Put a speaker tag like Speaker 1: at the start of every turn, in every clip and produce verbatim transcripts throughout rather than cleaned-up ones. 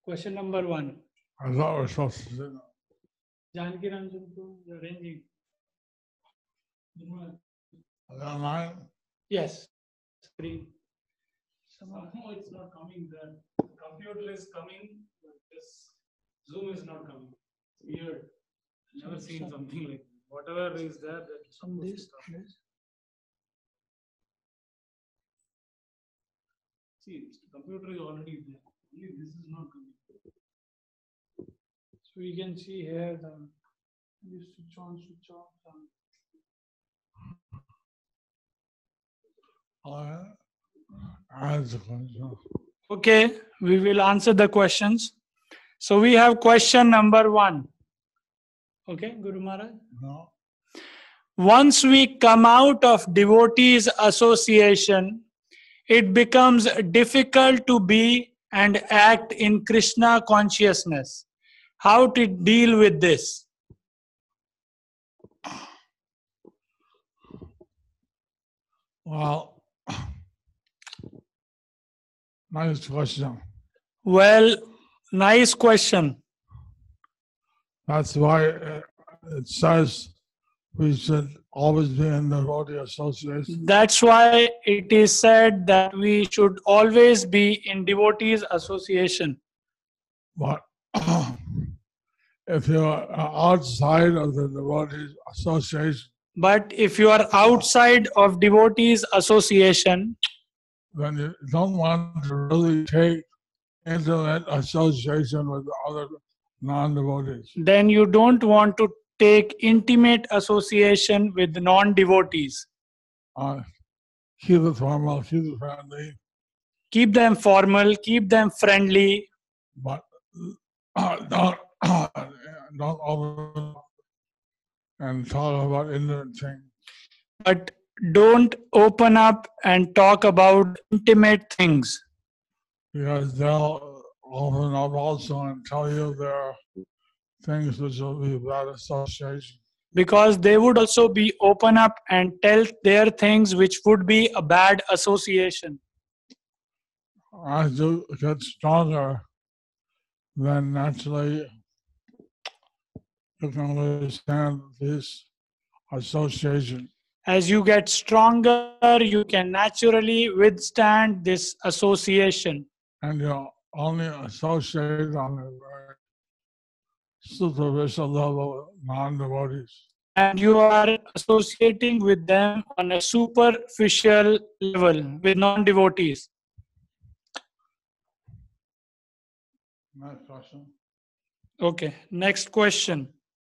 Speaker 1: Question number one.
Speaker 2: I thought we're supposed to do
Speaker 1: Janki Ranjan, you're arranging.
Speaker 2: that. Is that mine?
Speaker 1: Yes. Screen. Somehow it's not coming there. Computer is coming, but this Zoom is not coming. It's weird. I've never seen something like that. Whatever is there, that's
Speaker 3: From
Speaker 1: supposed to
Speaker 3: this,
Speaker 1: stop.
Speaker 3: this.
Speaker 1: See, the computer is already there. Only this is not coming. So we can see here the you switch on, switch off. um,
Speaker 2: All right. Answer the question.
Speaker 1: Okay, we will answer the questions. So we have question number one. Okay, Guru Maharaj.
Speaker 2: No.
Speaker 1: Once we come out of devotees association, it becomes difficult to be and act in Krishna consciousness. How to deal with this?
Speaker 2: Well, nice question.
Speaker 1: Well, nice question.
Speaker 2: That's why uh, it says we should always be in the devotee association.
Speaker 1: That's why it is said that we should always be in devotees association.
Speaker 2: But if you're outside of the devotee association,
Speaker 1: But if you are outside of devotees association,
Speaker 2: then you don't want to really take intimate association with other non-devotees.
Speaker 1: then you don't want to take intimate association with non-devotees.
Speaker 2: Uh, keep it formal, keep it friendly,
Speaker 1: Keep them formal, keep them friendly,
Speaker 2: but uh, don't don't open and talk about ignorant things.
Speaker 1: but don't open up and talk about intimate things,
Speaker 2: Because they'll open up also and tell you there are things which will be bad association.
Speaker 1: because they would also be open up and tell their things which would be a bad association.
Speaker 2: As you get stronger, then naturally you can understand this association.
Speaker 1: As you get stronger, you can naturally withstand this association.
Speaker 2: And you only associate on a very superficial level with non-devotees.
Speaker 1: And you are associating with them on a superficial level with non-devotees.
Speaker 2: Next question.
Speaker 1: Okay, next question.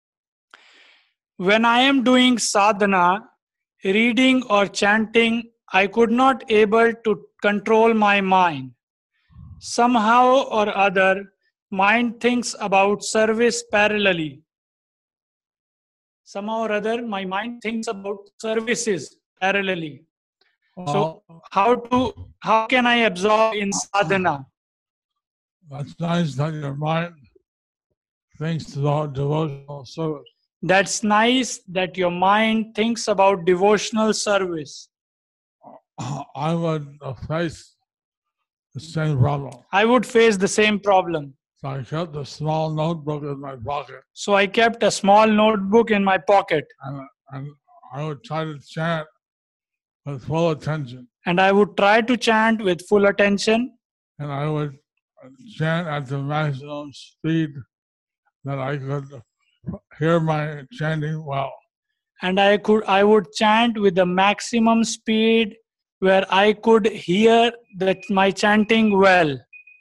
Speaker 1: When I am doing sadhana, reading or chanting, I could not able to control my mind. Somehow or other, mind thinks about service parallelly. Somehow or other, my mind thinks about services parallelly. So
Speaker 2: Well,
Speaker 1: how to how can I absorb in sadhana?
Speaker 2: that's nice that your mind thinks about devotional service.
Speaker 1: That's nice that your mind thinks about devotional service.
Speaker 2: I would uh, face the same problem.
Speaker 1: I would face the same problem.
Speaker 2: So I kept a small notebook in my pocket,
Speaker 1: So I kept a small notebook in my pocket
Speaker 2: and, and I would try to chant with full attention.
Speaker 1: and I would try to chant with full attention
Speaker 2: And I would chant at the maximum speed that I could hear my chanting well.
Speaker 1: and I could I would chant with the maximum speed where I could hear that my chanting well.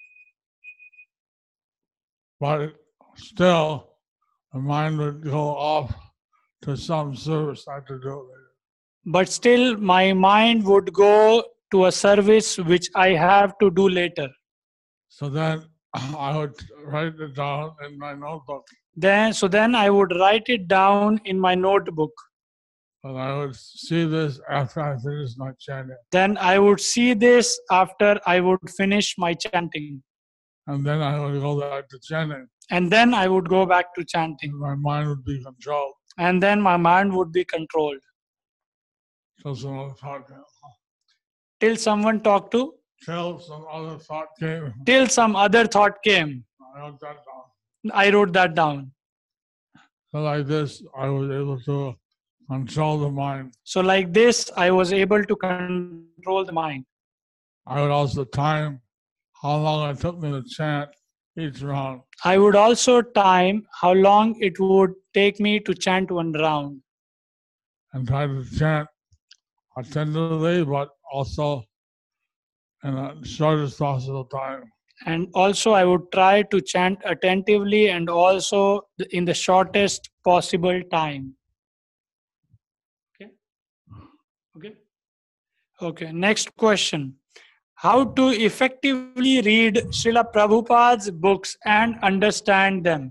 Speaker 2: But still, the mind would go off to some service I had to do later.
Speaker 1: But still my mind would go to a service which I have to do later.
Speaker 2: So then I would write it down in my notebook,
Speaker 1: Then so then I would write it down in my notebook.
Speaker 2: and I would see this after I finished my chanting.
Speaker 1: Then I would see this after I would finish my chanting.
Speaker 2: And then I would go back to chanting.
Speaker 1: And then I would go back to
Speaker 2: And
Speaker 1: chanting.
Speaker 2: my mind would be controlled.
Speaker 1: And then my mind would be controlled.
Speaker 2: Till some other thought came.
Speaker 1: Till someone talked to,
Speaker 2: Till some other thought came.
Speaker 1: till some other thought came.
Speaker 2: I wrote that down.
Speaker 1: I wrote that down.
Speaker 2: So like this, I was able to control the mind.
Speaker 1: So like this, I was able to control the mind.
Speaker 2: I would also time how long it took me to chant each round.
Speaker 1: I would also time how long it would take me to chant one round.
Speaker 2: And try to chant attentively, but also in the shortest possible time.
Speaker 1: And also I would try to chant attentively and also in the shortest possible time. Okay. Okay. Okay. Next question. How to effectively read Srila Prabhupada's books and understand them?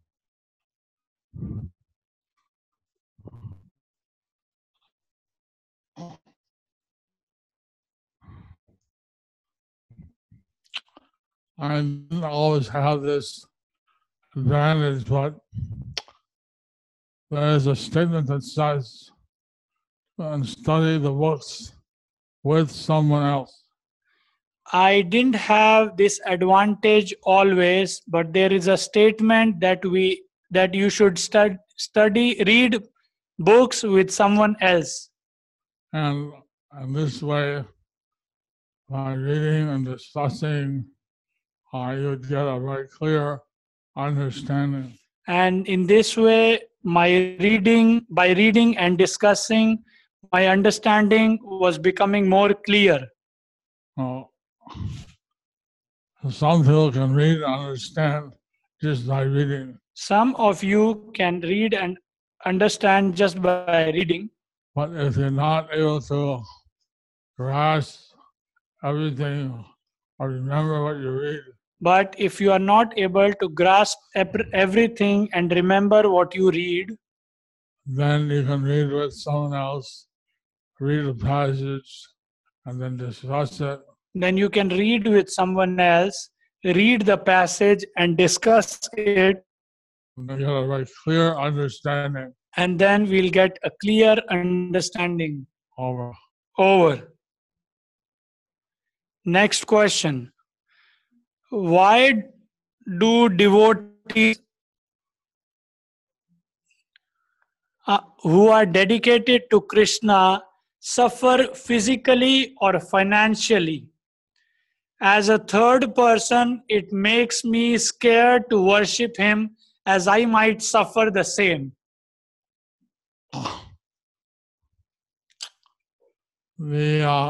Speaker 2: I didn't always have this advantage, but there is a statement that says, and study the books with someone else.
Speaker 1: I didn't have this advantage always, but there is a statement that we that you should stud, study, read books with someone else.
Speaker 2: And in this way, by reading and discussing, uh, you would get a very clear understanding.
Speaker 1: And in this way, my reading, by reading and discussing, my understanding was becoming more clear.
Speaker 2: Uh, some people can read and understand just by reading.
Speaker 1: Some of you can read and understand just by reading.
Speaker 2: But if you're not able to grasp everything or remember what you read,
Speaker 1: But if you are not able to grasp everything and remember what you read,
Speaker 2: then you can read with someone else, read a passage, and then discuss it.
Speaker 1: Then you can read with someone else, read the passage and discuss it.
Speaker 2: And get a very clear understanding.
Speaker 1: And then we'll get a clear understanding.
Speaker 2: Over.
Speaker 1: Over. Next question. Why do devotees uh, who are dedicated to Krishna suffer physically or financially? As a third person, it makes me scared to worship him, as I might suffer the same.
Speaker 2: The uh,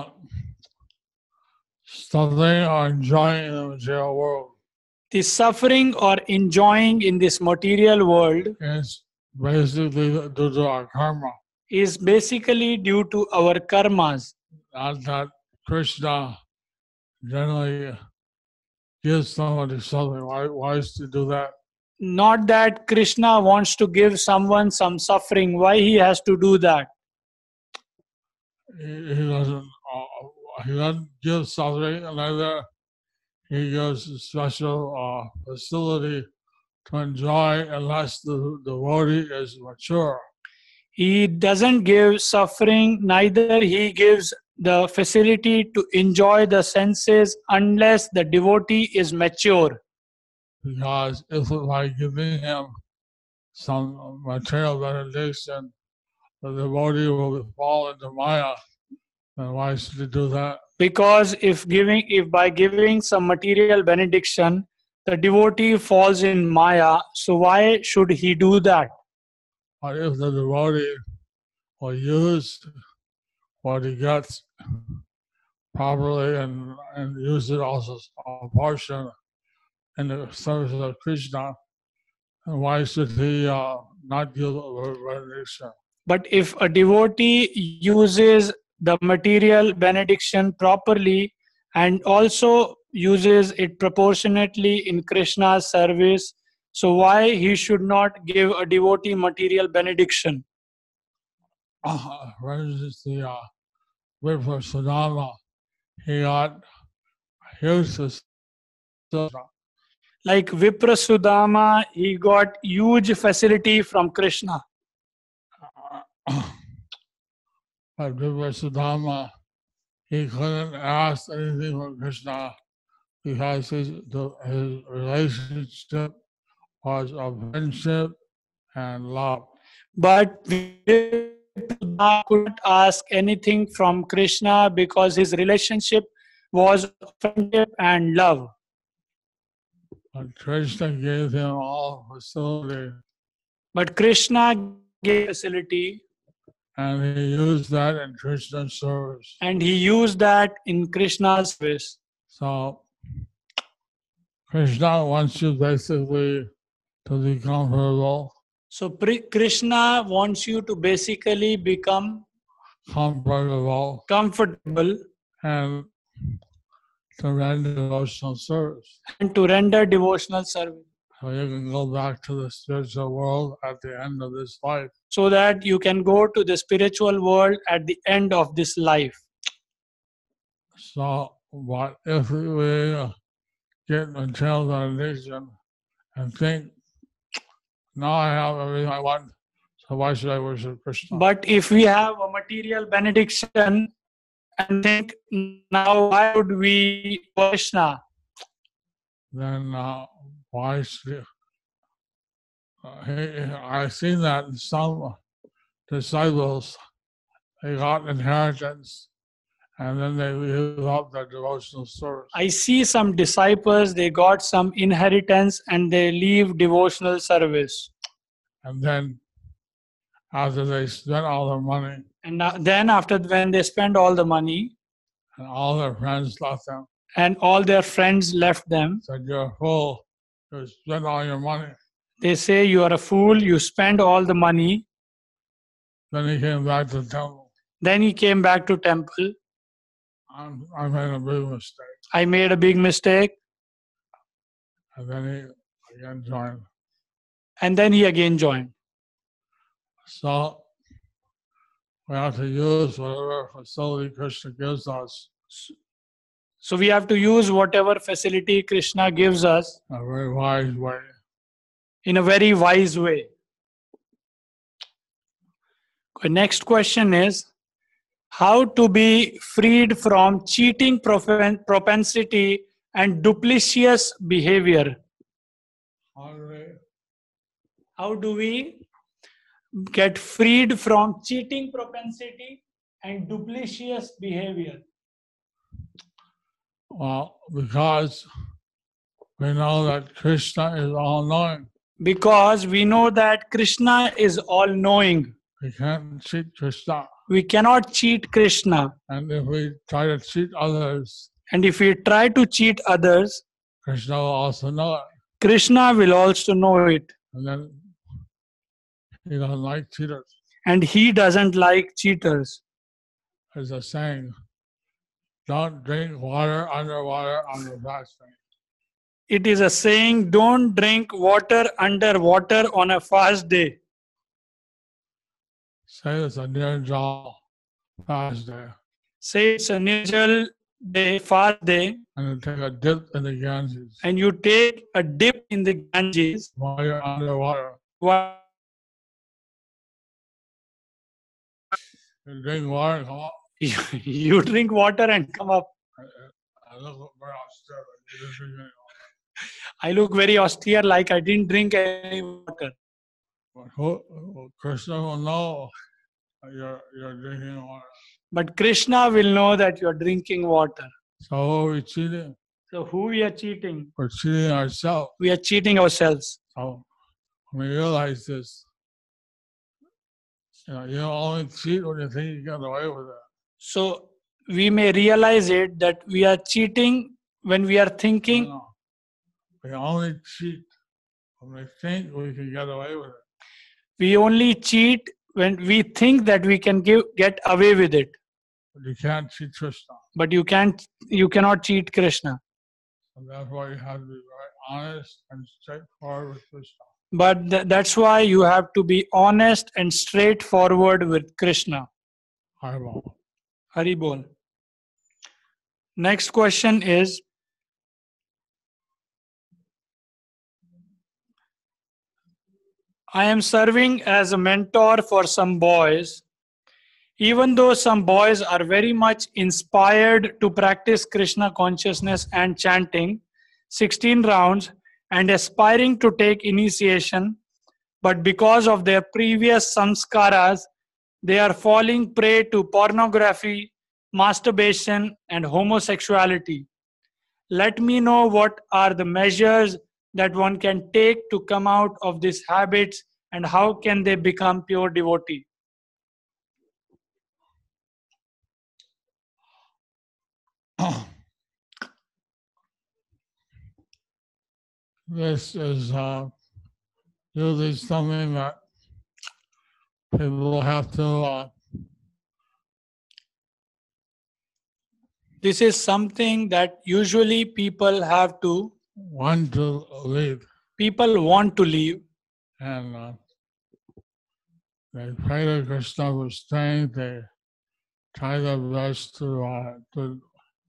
Speaker 2: suffering or enjoying in the material world.
Speaker 1: The suffering or enjoying in this material world
Speaker 2: is basically due to our karma.
Speaker 1: Is basically due to our karmas.
Speaker 2: Not that Krishna generally gives somebody something. Why, why is to do that?
Speaker 1: Not that Krishna wants to give someone some suffering. Why he has to do that?
Speaker 2: He, he doesn't. Uh, he doesn't give suffering, and either he gives a special uh, facility to enjoy unless the devotee is mature.
Speaker 1: He doesn't give suffering, neither he gives the facility to enjoy the senses unless the devotee is mature.
Speaker 2: Because if by giving him some material benediction, the devotee will fall into Maya, then why should he do that?
Speaker 1: Because if giving, if by giving some material benediction, the devotee falls in Maya, so why should he do that?
Speaker 2: But if the devotee will use what he gets properly and, and use it also a portion in the service of Krishna, and why should he uh, not give a benediction?
Speaker 1: But if a devotee uses the material benediction properly and also uses it proportionately in Krishna's service, so why he should not give a devotee material benediction?
Speaker 2: Uh, for instance, the uh, Vipra Sudama, he got huge.
Speaker 1: Like Vipra Sudama, he got huge facility from Krishna.
Speaker 2: But Vipra Sudama, he couldn't ask anything from Krishna because his, the, his relationship was of friendship and love.
Speaker 1: But Jayapataka could not ask anything from Krishna because his relationship was friendship and love.
Speaker 2: But Krishna gave him all facility,
Speaker 1: But Krishna gave facility
Speaker 2: and he used that in Krishna's service.
Speaker 1: and he used that in Krishna's service.
Speaker 2: So Krishna wants you basically to be comfortable,
Speaker 1: So Pri- Krishna wants you to basically become
Speaker 2: comfortable,
Speaker 1: comfortable
Speaker 2: and to render devotional service.
Speaker 1: and to render devotional service
Speaker 2: So you can go back to the spiritual world at the end of this life.
Speaker 1: so that you can go to the spiritual world at the end of this life.
Speaker 2: So, what if we uh, get material benediction and think, now I have everything I want, so why should I worship Krishna?
Speaker 1: But if we have a material benediction and think, now why would we worship Krishna?
Speaker 2: Then uh, why should uh, he, I've seen that in some disciples, they got inheritance and then they leave up their devotional service.
Speaker 1: I see some disciples, they got some inheritance and they leave devotional service.
Speaker 2: And then after they spent all their money
Speaker 1: And now- then after when they spend all the money
Speaker 2: and all their friends left them,
Speaker 1: and all their friends left them,
Speaker 2: said, you're a fool, you spent all your money.
Speaker 1: they say you are a fool, you spend all the money.
Speaker 2: Then he came back to the temple.
Speaker 1: Then he came back to temple.
Speaker 2: I'm, I made a big mistake.
Speaker 1: I made a big mistake.
Speaker 2: And then he again joined.
Speaker 1: And then he again joined.
Speaker 2: So we have to use whatever facility Krishna gives us
Speaker 1: So we have to use whatever facility Krishna gives us
Speaker 2: in a very wise way.
Speaker 1: in a very wise way. The next question is how to be freed from cheating propen- propensity and duplicitous behavior.
Speaker 2: How do we,
Speaker 1: How do we get freed from cheating propensity and duplicitous behavior?
Speaker 2: well, because we know that Krishna is all-knowing.
Speaker 1: Because we know that Krishna is all-knowing.
Speaker 2: We can't cheat Krishna.
Speaker 1: We cannot cheat Krishna.
Speaker 2: And if we try to cheat others,
Speaker 1: And if we try to cheat others,
Speaker 2: Krishna will also know it.
Speaker 1: Krishna will also know it.
Speaker 2: And then he doesn't like cheaters.
Speaker 1: And he doesn't like cheaters.
Speaker 2: There's a saying, don't drink water underwater on the fasting.
Speaker 1: It is a saying, don't drink water under water on a fast day.
Speaker 2: Say it's a Nirjal fast day.
Speaker 1: Say it's a Nirjal day, fast day,
Speaker 2: And you take a dip in the Ganges
Speaker 1: and you take a dip in the Ganges
Speaker 2: while you're underwater.
Speaker 1: while
Speaker 2: You drink water and come up.
Speaker 1: you, you drink water and come up.
Speaker 2: I, I look very austere, but you didn't drink any water.
Speaker 1: I look very austere, like I didn't drink any water.
Speaker 2: But who, who- Krishna will know that you're, you're drinking water.
Speaker 1: But Krishna will know that you are drinking water.
Speaker 2: So who are we cheating?
Speaker 1: So who we are cheating?
Speaker 2: We're cheating ourselves.
Speaker 1: We are cheating ourselves.
Speaker 2: So when we realize this, you know, you don't only cheat when you think you got away with it.
Speaker 1: So we may realize it that we are cheating when we are thinking.
Speaker 2: No, no. We only cheat when we think we can get away with it.
Speaker 1: We only cheat when we think that we can give, get away with it.
Speaker 2: But you can't cheat Krishna.
Speaker 1: But you can't, you cannot cheat Krishna.
Speaker 2: And that's why you have to be very honest and straightforward with Krishna.
Speaker 1: But th- that's why you have to be honest and straightforward with Krishna.
Speaker 2: Haribol.
Speaker 1: Hari Bol. Next question is, I am serving as a mentor for some boys. Even though some boys are very much inspired to practice Krishna consciousness and chanting sixteen rounds and aspiring to take initiation, but because of their previous samskaras, they are falling prey to pornography, masturbation, and homosexuality. Let me know what are the measures that one can take to come out of these habits and how can they become pure devotee.
Speaker 2: This is uh, usually something that people have to uh,
Speaker 1: This is something that usually people have to,
Speaker 2: want to leave,
Speaker 1: people want to leave,
Speaker 2: and uh, they pray to Krishna for strength. They try their best to uh, to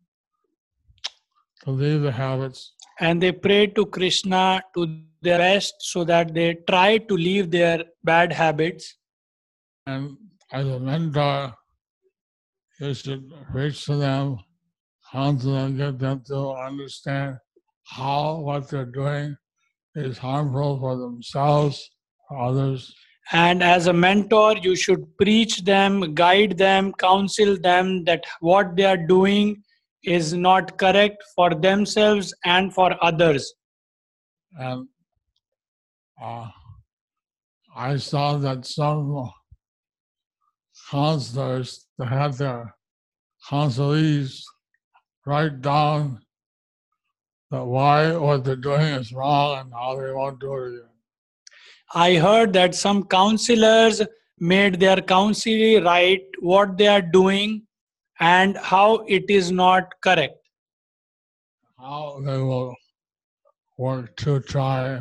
Speaker 2: to leave the habits,
Speaker 1: and they pray to Krishna to their best so that they try to leave their bad habits.
Speaker 2: and as a mentor, you should preach to them, counsel them, get them to understand how what they're doing is harmful for themselves, for others.
Speaker 1: And as a mentor, you should preach them, guide them, counsel them that what they are doing is not correct for themselves and for others.
Speaker 2: And uh, I saw that some counselors that had their counselees write down that why what they're doing is wrong and how they won't do it again.
Speaker 1: I heard that some counselors made their counselee write what they are doing and how it is not correct.
Speaker 2: How they will work to try,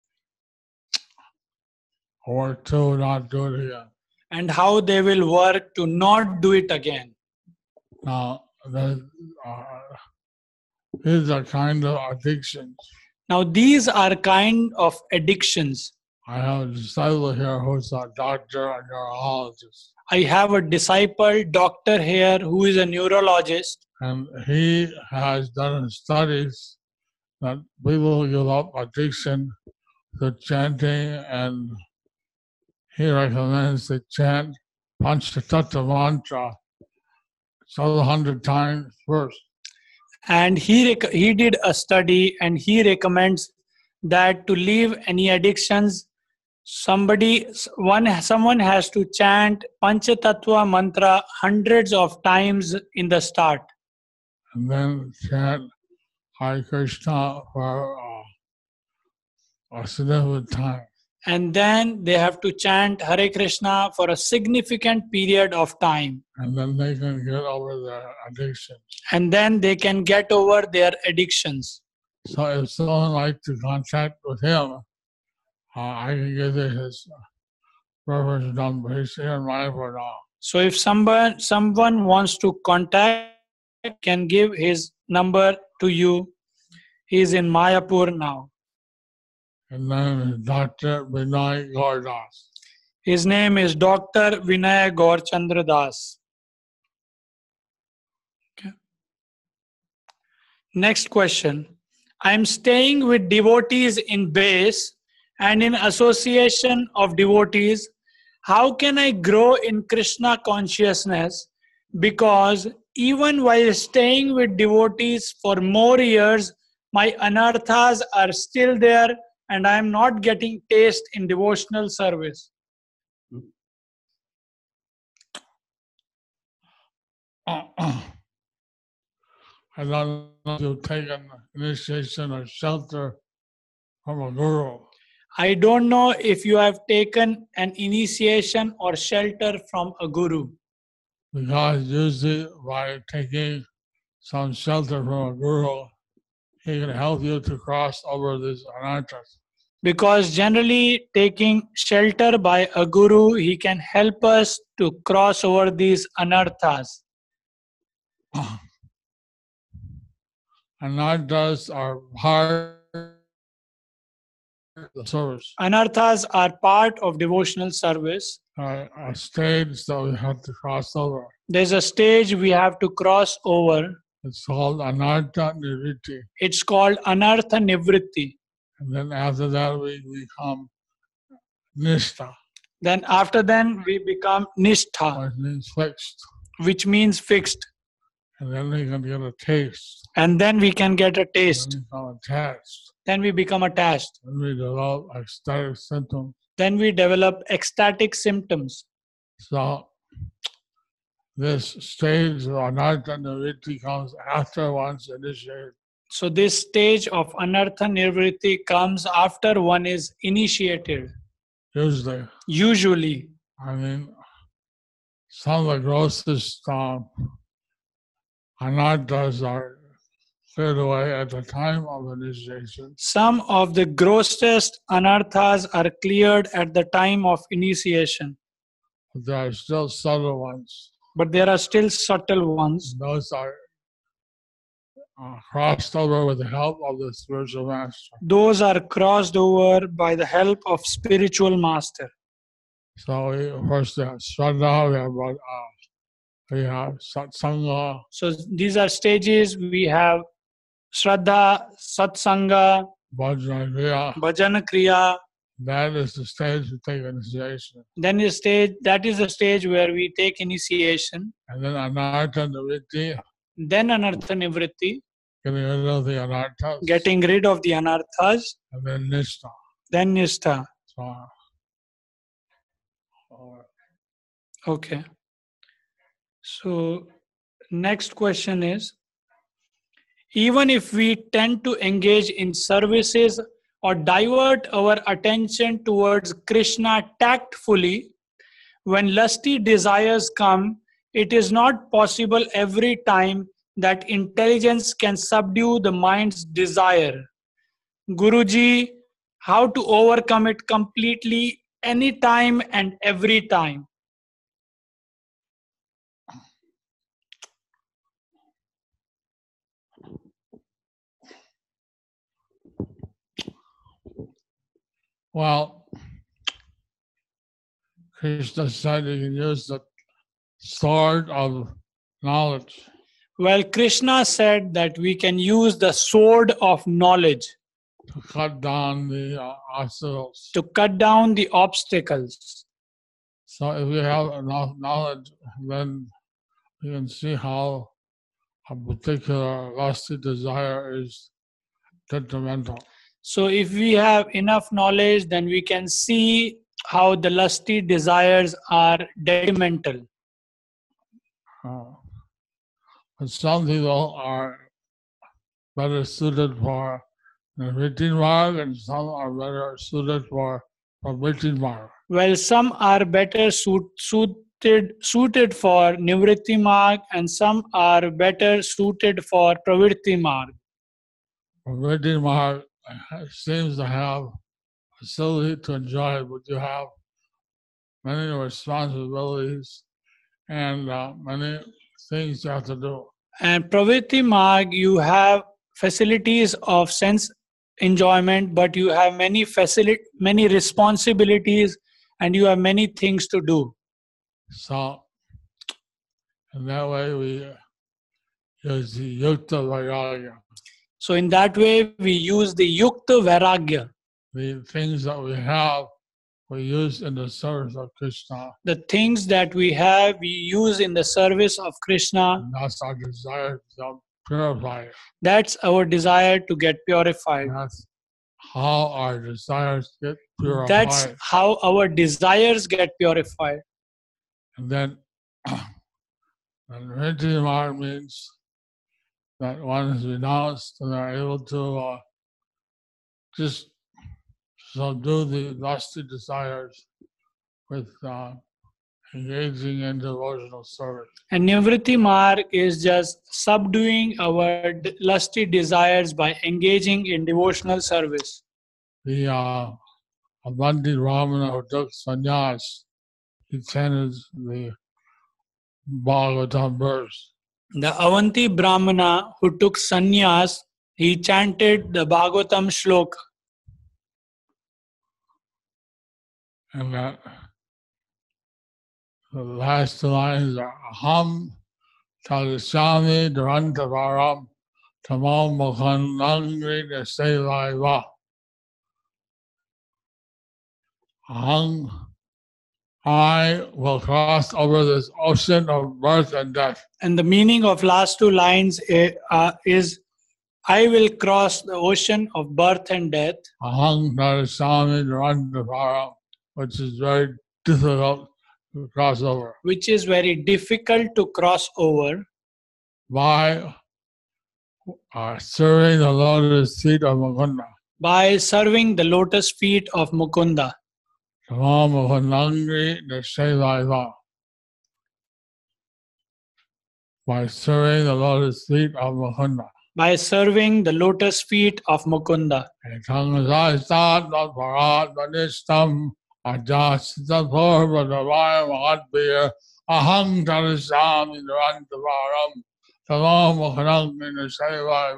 Speaker 2: work to not do it again.
Speaker 1: And how they will work to not do it again.
Speaker 2: Now, the, uh, these are kind of addictions.
Speaker 1: Now, these are kind of addictions.
Speaker 2: I have a disciple here who's a doctor, a neurologist.
Speaker 1: I have a disciple, doctor here, who is a neurologist.
Speaker 2: And he has done studies that people give up addiction to chanting, and he recommends they chant Panchatattva mantra several hundred times first.
Speaker 1: And he rec- he did a study and he recommends that to leave any addictions, somebody one someone has to chant Panchatattva mantra hundreds of times in the start,
Speaker 2: and then chant Hare Krishna for uh, a significant time.
Speaker 1: And then they have to chant Hare Krishna for a significant period of time.
Speaker 2: And then they can get over their addictions.
Speaker 1: And then they can get over their addictions.
Speaker 2: So if someone likes to contact with him, uh, I can give you his reference number. He's here in Mayapur now.
Speaker 1: So if someone someone wants to contact, can give his number to you. He is in Mayapur now.
Speaker 2: His name is Doctor Vinay Gaurdas.
Speaker 1: His name is Doctor Vinay Gaur Chandra Das. Okay. Next question. I am staying with devotees in base and in association of devotees. How can I grow in Krishna consciousness? Because even while staying with devotees for more years, my anarthas are still there and I am not getting taste in devotional service.
Speaker 2: Uh, uh, I don't know if you've taken initiation or shelter from a guru.
Speaker 1: I don't know if you have taken an initiation or shelter from a guru.
Speaker 2: Because usually by taking some shelter from a guru, he can help you to cross over these anarthas.
Speaker 1: Because generally taking shelter by a guru, he can help us to cross over these anarthas.
Speaker 2: Anarthas are hard the service.
Speaker 1: Anarthas are part of devotional service.
Speaker 2: Uh, a stage that we have to cross over.
Speaker 1: There's a stage we have to cross over.
Speaker 2: It's called Anartha Nivritti.
Speaker 1: It's called Anartha Nivritti.
Speaker 2: And then after that we become Nishtha.
Speaker 1: Then after then we become Nishtha,
Speaker 2: Which means fixed.
Speaker 1: which means fixed.
Speaker 2: And then we can get a taste.
Speaker 1: And then we can get a taste.
Speaker 2: Then we become attached.
Speaker 1: Then we become attached.
Speaker 2: Then we develop ecstatic symptoms.
Speaker 1: Then we develop ecstatic symptoms.
Speaker 2: So this stage of Anartha Nivritti comes after one's initiated.
Speaker 1: So this stage of Anartha Nivritti comes after one is initiated.
Speaker 2: Usually.
Speaker 1: Usually.
Speaker 2: I mean, some of the grossest um, anarthas are cleared away at the time of initiation.
Speaker 1: Some of the grossest anarthas are cleared at the time of initiation.
Speaker 2: But there are still subtle ones.
Speaker 1: But there are still subtle ones.
Speaker 2: Those are uh, crossed over with the help of the spiritual master.
Speaker 1: Those are crossed over by the help of spiritual master.
Speaker 2: So we, first we have Shraddha, we have, uh, we have Satsanga.
Speaker 1: So these are stages. We have Shraddha, Satsanga,
Speaker 2: Bhajana Kriya.
Speaker 1: Bhajana Kriya.
Speaker 2: That is the stage we take initiation.
Speaker 1: Then is stage that is the stage where we take initiation.
Speaker 2: And then Anartha Nivritti.
Speaker 1: Then Anartha Nivritti.
Speaker 2: Getting rid of the anarthas.
Speaker 1: Getting rid of the anarthas.
Speaker 2: And then Nishtha.
Speaker 1: Then Nishtha.
Speaker 2: So, uh,
Speaker 1: Okay. So next question is, even if we tend to engage in services or divert our attention towards Krishna tactfully, when lusty desires come, it is not possible every time that intelligence can subdue the mind's desire. Guruji, how to overcome it completely, anytime and every time?
Speaker 2: Well, Krishna said you can use the sword of knowledge.
Speaker 1: Well, Krishna said that we can use the sword of knowledge
Speaker 2: to cut down the uh, obstacles.
Speaker 1: To cut down the obstacles.
Speaker 2: So if we have enough knowledge, then we can see how a particular lusty desire is detrimental.
Speaker 1: So if we have enough knowledge, then we can see how the lusty desires are detrimental.
Speaker 2: Uh, but some people are better suited for Nivritti Marg and some are better suited for Pravritti Marg.
Speaker 1: Well, some are better suit, suited, suited for Nivritti Marg and some are better suited for Pravritti Marg.
Speaker 2: Pravritti Marg seems to have facility to enjoy it, but you have many responsibilities and uh, many things you have to do.
Speaker 1: And Pravritti Marg, you have facilities of sense enjoyment, but you have many facility, many responsibilities, and you have many things to do.
Speaker 2: So, in that way, we use the Yukta Vairagya.
Speaker 1: So, in that way, we use the Yukta Vairagya.
Speaker 2: The things that we have, we use in the service of Krishna.
Speaker 1: The things that we have, we use in the service of Krishna.
Speaker 2: And that's our desire to purify.
Speaker 1: That's our desire to get purified.
Speaker 2: That's how our desires get purified.
Speaker 1: That's how our desires get purified.
Speaker 2: And then, Nivritti Marg means that one is renounced and are able to uh, just subdue the lusty desires with uh, engaging in devotional service.
Speaker 1: And Nivritti Marg is just subduing our lusty desires by engaging in devotional service.
Speaker 2: The uh, Abandit Ramana who took sannyas, he chanted the Bhagavatam verse.
Speaker 1: The Avanti Brahmana who took sannyas, he chanted the Bhagavatam shloka.
Speaker 2: And that the last two lines are Aham Talisami Durantavaram Tamam Mukhanangri Desevaiva. Aham, I will cross over this ocean of birth and death.
Speaker 1: And the meaning of last two lines i- uh, is, I will cross the ocean of birth and death,
Speaker 2: Aham Talisami Durantavaram, which is very difficult to cross over.
Speaker 1: which is very difficult to cross over
Speaker 2: By uh, serving the lotus feet of Mukunda.
Speaker 1: by serving the lotus feet of Mukunda.
Speaker 2: Tamam Mukhanangri Desevaiva. By serving the lotus feet of Mukunda.
Speaker 1: By serving the lotus feet of Mukunda.
Speaker 2: Ekangazastat Parat Vanistam Ajasitabhurvadavaya Mahatbir Aham Tarisam Indrantavaram Tamam Mukhanangri Desevaiva.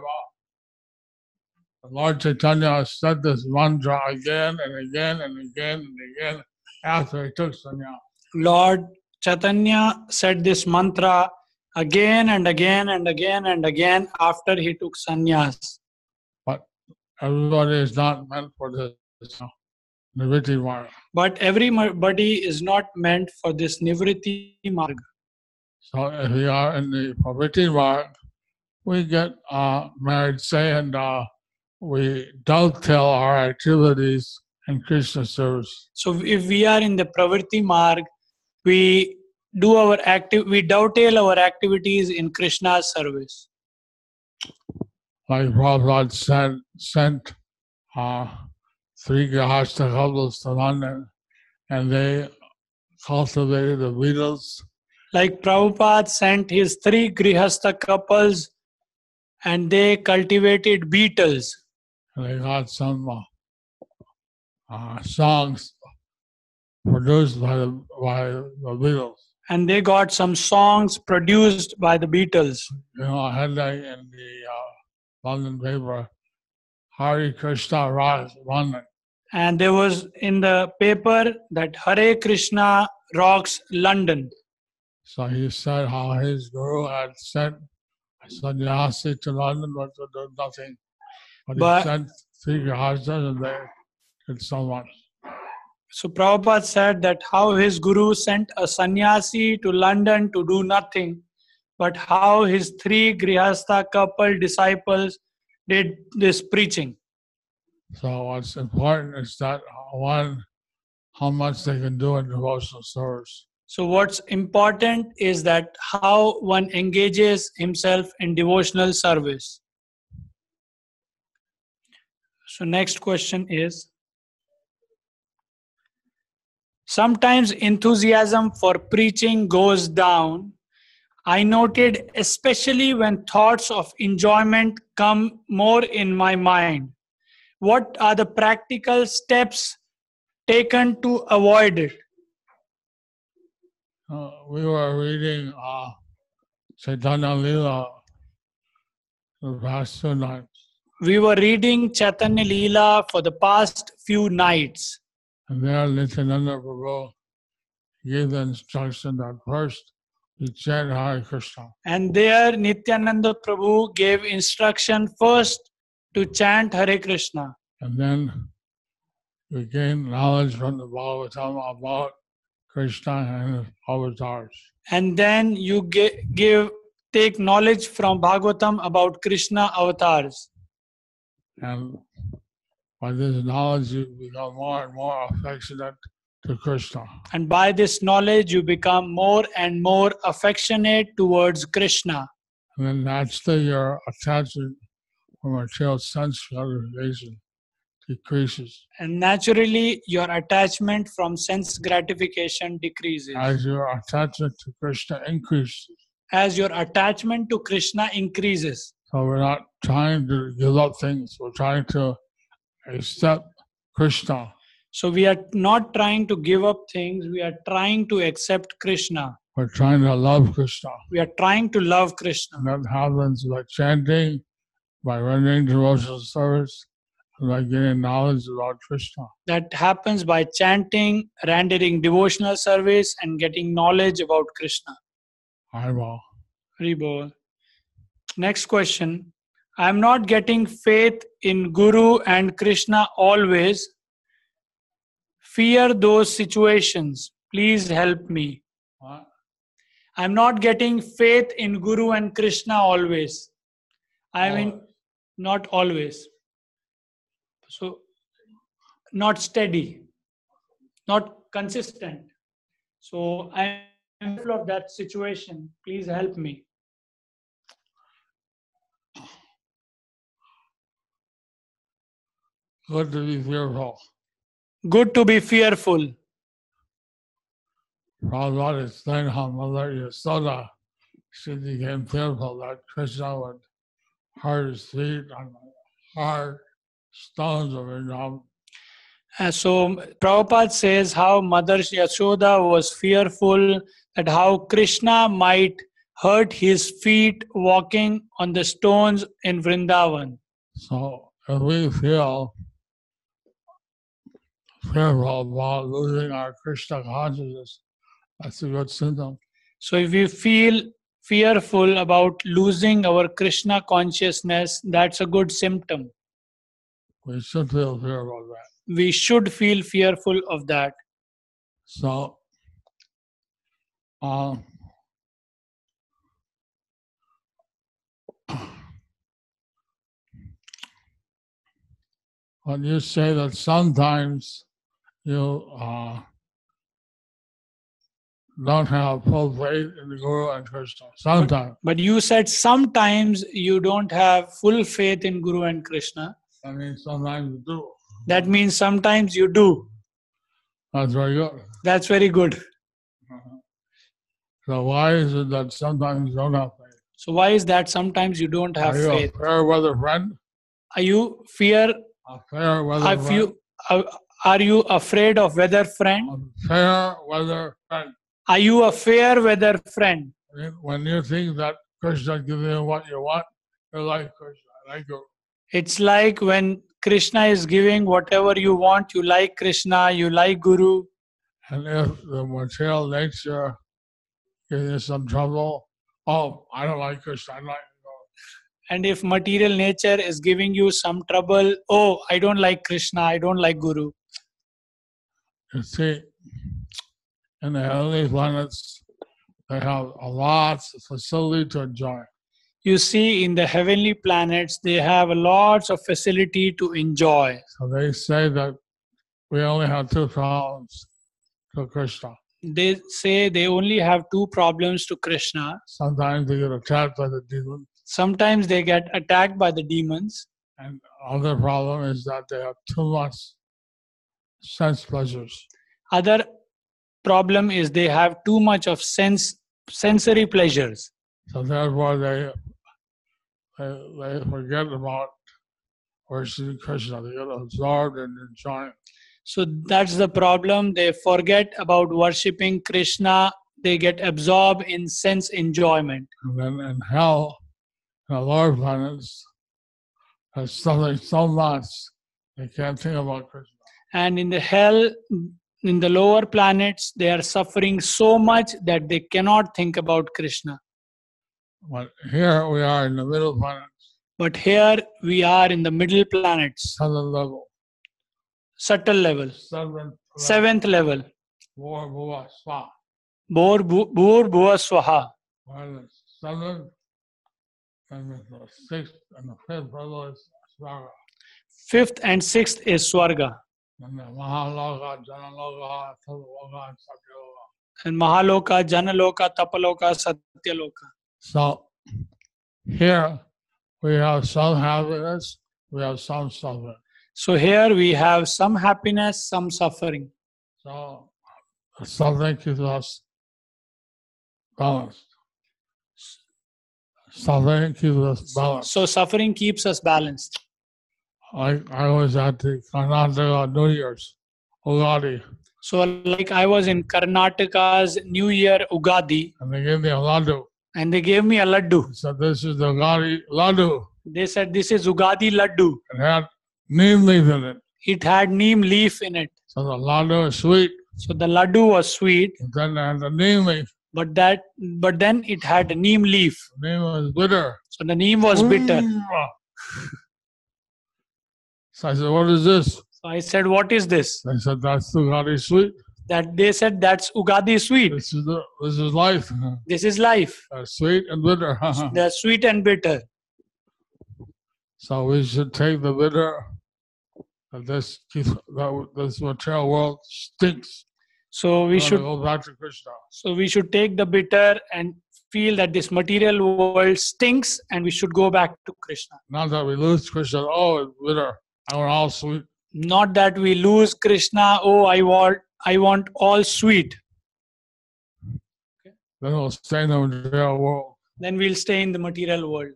Speaker 2: Lord Chaitanya said this mantra again and again and again and again after he took sannyas.
Speaker 1: Lord Chaitanya said this mantra again and again and again and again after he took sannyas.
Speaker 2: But everybody is not meant for this nivritti marga.
Speaker 1: But everybody is not meant for this nivritti marga.
Speaker 2: So if we are in the pravritti marga, we get uh, married, say, and uh, we dovetail our activities in Krishna service.
Speaker 1: So if we are in the pravritti marg, we do our active, we dovetail our activities in Krishna's service.
Speaker 2: Like Prabhupada sent, sent uh, three Grihastha couples to London, and they cultivated the beetles.
Speaker 1: Like Prabhupada sent his three Grihastha couples and they cultivated beetles.
Speaker 2: And they got some uh, uh, songs produced by the, by the Beatles.
Speaker 1: And they got some songs produced by the Beatles.
Speaker 2: You know, a headline in the uh, London paper, Hare Krishna rocks London.
Speaker 1: And there was in the paper that Hare Krishna rocks London.
Speaker 2: So he said how his guru had sent a sannyasi to London but to do nothing. But,
Speaker 1: But-
Speaker 2: he sent three grihasthas and they did so much.
Speaker 1: So Prabhupada said that how his guru sent a sannyasi to London to do nothing, but how his three Grihastha couple disciples did this preaching.
Speaker 2: So what's important is that uh, one, how much they can do in devotional service.
Speaker 1: So what's important is that how one engages himself in devotional service. So next question is, sometimes enthusiasm for preaching goes down. I noted especially when thoughts of enjoyment come more in my mind. What are the practical steps taken to avoid it?
Speaker 2: Uh, we were reading uh, Chaitanya Leela the past two nights.
Speaker 1: We were reading Chaitanya Leela for the past few nights.
Speaker 2: And there Nityananda Prabhu gave the instruction that first we chant Hare Krishna.
Speaker 1: And there Nityananda Prabhu gave instruction first to chant Hare Krishna.
Speaker 2: And then we gain knowledge from the Bhagavatam about Krishna and his avatars.
Speaker 1: And then you ge- give take knowledge from Bhagavatam about Krishna avatars.
Speaker 2: And by this knowledge, you become more and more affectionate to Krishna.
Speaker 1: And by this knowledge, you become more and more affectionate towards Krishna.
Speaker 2: And then naturally, your attachment for material sense gratification decreases.
Speaker 1: And naturally, your attachment from sense gratification decreases.
Speaker 2: As your attachment to Krishna increases.
Speaker 1: As your attachment to Krishna increases.
Speaker 2: So we're not trying to give up things. We're trying to accept Krishna.
Speaker 1: So we are not trying to give up things. We are trying to accept Krishna.
Speaker 2: We're trying to love Krishna.
Speaker 1: We are trying to love Krishna.
Speaker 2: And that happens by chanting, by rendering devotional service, by getting knowledge about Krishna.
Speaker 1: That happens by chanting, rendering devotional service, and getting knowledge about Krishna.
Speaker 2: Haribol.
Speaker 1: Haribol. Next question. I am not getting faith in Guru and Krishna always. Fear those situations. Please help me.
Speaker 2: What?
Speaker 1: I am not getting faith in Guru and Krishna always. I mean,
Speaker 2: Always.
Speaker 1: not always. So, not steady, not consistent. So, I am full of that situation. Please help me.
Speaker 2: Good to be fearful.
Speaker 1: Good to be fearful.
Speaker 2: Prabhupada explained how Mother Yasoda, she became fearful that Krishna would hurt his feet on hard stones of Vrindavan.
Speaker 1: Uh, so Prabhupada says how Mother Yashoda was fearful that how Krishna might hurt his feet walking on the stones in Vrindavan.
Speaker 2: So if we feel fearful about losing our Krishna consciousness, that's a good symptom.
Speaker 1: So if we feel fearful about losing our Krishna consciousness, that's a good symptom.
Speaker 2: We should feel fearful of that.
Speaker 1: We should feel fearful of that.
Speaker 2: So, um, when you say that sometimes you uh, don't have full faith in the Guru and Krishna, sometimes.
Speaker 1: But you said sometimes you don't have full faith in Guru and Krishna.
Speaker 2: I mean, sometimes you do.
Speaker 1: That means sometimes you do.
Speaker 2: That's very good.
Speaker 1: That's very good.
Speaker 2: Uh-huh. So why is it that sometimes you don't have faith?
Speaker 1: So why is that sometimes you don't have
Speaker 2: Are you
Speaker 1: faith?
Speaker 2: a fair weather friend?
Speaker 1: Are you fear?
Speaker 2: A fair weather
Speaker 1: Are
Speaker 2: friend?
Speaker 1: you, are, are you afraid of weather friend?
Speaker 2: A fair weather friend.
Speaker 1: Are you a fair weather friend?
Speaker 2: When you think that Krishna gives you what you want, you like Krishna, like Guru.
Speaker 1: It's like when Krishna is giving whatever you want, you like Krishna, you like Guru.
Speaker 2: And if the material nature gives you some trouble, oh, I don't like Krishna, I like Guru.
Speaker 1: And if material nature is giving you some trouble, oh, I don't like Krishna, I don't like Guru.
Speaker 2: You see, in the heavenly planets, they have a lot of facility to enjoy.
Speaker 1: You see, in the heavenly planets, they have lots of facility to enjoy.
Speaker 2: So they say that we only have two problems to Krishna.
Speaker 1: They say they only have two problems to Krishna.
Speaker 2: Sometimes they get attacked by the demons.
Speaker 1: Sometimes they get attacked by the demons.
Speaker 2: And other problem is that they have too much sense pleasures.
Speaker 1: Other problem is they have too much of sense sensory pleasures.
Speaker 2: So therefore they they, they forget about worshiping Krishna. They get absorbed in enjoying.
Speaker 1: So that's the problem. They forget about worshipping Krishna. They get absorbed in sense enjoyment.
Speaker 2: And then in hell, in the lower planets, there's something so much they can't think about Krishna.
Speaker 1: And in the hell, in the lower planets, they are suffering so much that they cannot think about Krishna.
Speaker 2: But here we are in the middle planets.
Speaker 1: But here we are in the middle planets.
Speaker 2: Seventh level.
Speaker 1: Subtle level.
Speaker 2: Seventh,
Speaker 1: Seventh level.
Speaker 2: Bhur Bhuva Swaha.
Speaker 1: Bhur Bhur Bhuva Swaha.
Speaker 2: Where the seventh and the sixth and the fifth level is Swaga.
Speaker 1: Fifth and sixth is Swarga.
Speaker 2: And the Mahaloka, Janaloka, Tapaloka, and Satyaloka.
Speaker 1: And Mahaloka, Janaloka, Tapaloka, Satyaloka.
Speaker 2: So here we have some happiness, we have some suffering.
Speaker 1: So here we have some happiness, some suffering.
Speaker 2: So suffering keeps us balanced. Suffering keeps us balanced.
Speaker 1: So suffering keeps us balanced.
Speaker 2: I, I was at the Karnataka New Year's, Ugadi.
Speaker 1: So like I was in Karnataka's New Year Ugadi.
Speaker 2: And they gave me a laddu.
Speaker 1: And they gave me a laddu.
Speaker 2: So this is the Ugadi laddu.
Speaker 1: They said this is Ugadi laddu.
Speaker 2: It had neem leaf in it.
Speaker 1: It had neem leaf in it.
Speaker 2: So the laddu is sweet.
Speaker 1: So the laddu was sweet.
Speaker 2: And then it had the neem leaf.
Speaker 1: But that, but then it had a neem leaf.
Speaker 2: The neem was bitter.
Speaker 1: So the neem was bitter.
Speaker 2: So I said, what is this?
Speaker 1: So I said, what is this?
Speaker 2: They said, that's Ugadi sweet.
Speaker 1: That they said, that's Ugadi sweet.
Speaker 2: This is the, this is life.
Speaker 1: This is life.
Speaker 2: Uh, sweet and bitter.
Speaker 1: They're sweet and bitter.
Speaker 2: So we should take the bitter. That this that this material world stinks.
Speaker 1: So we should
Speaker 2: go back to Krishna.
Speaker 1: So we should take the bitter and feel that this material world stinks, and we should go back to Krishna.
Speaker 2: Not that we lose Krishna. Oh, it's bitter. I want all sweet.
Speaker 1: Not that we lose Krishna. Oh, I want I want all sweet.
Speaker 2: Okay. Then we'll stay in the material world.
Speaker 1: Then we'll stay in the material world.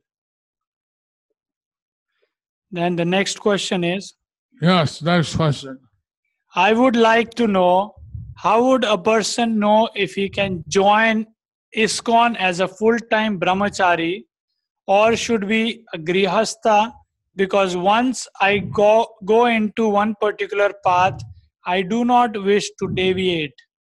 Speaker 1: Then the next question is.
Speaker 2: Yes, next question.
Speaker 1: I would like to know, how would a person know if he can join ISKCON as a full-time brahmachari, or should be a grihastha? Because once I go, go into one particular path, I do not wish to deviate.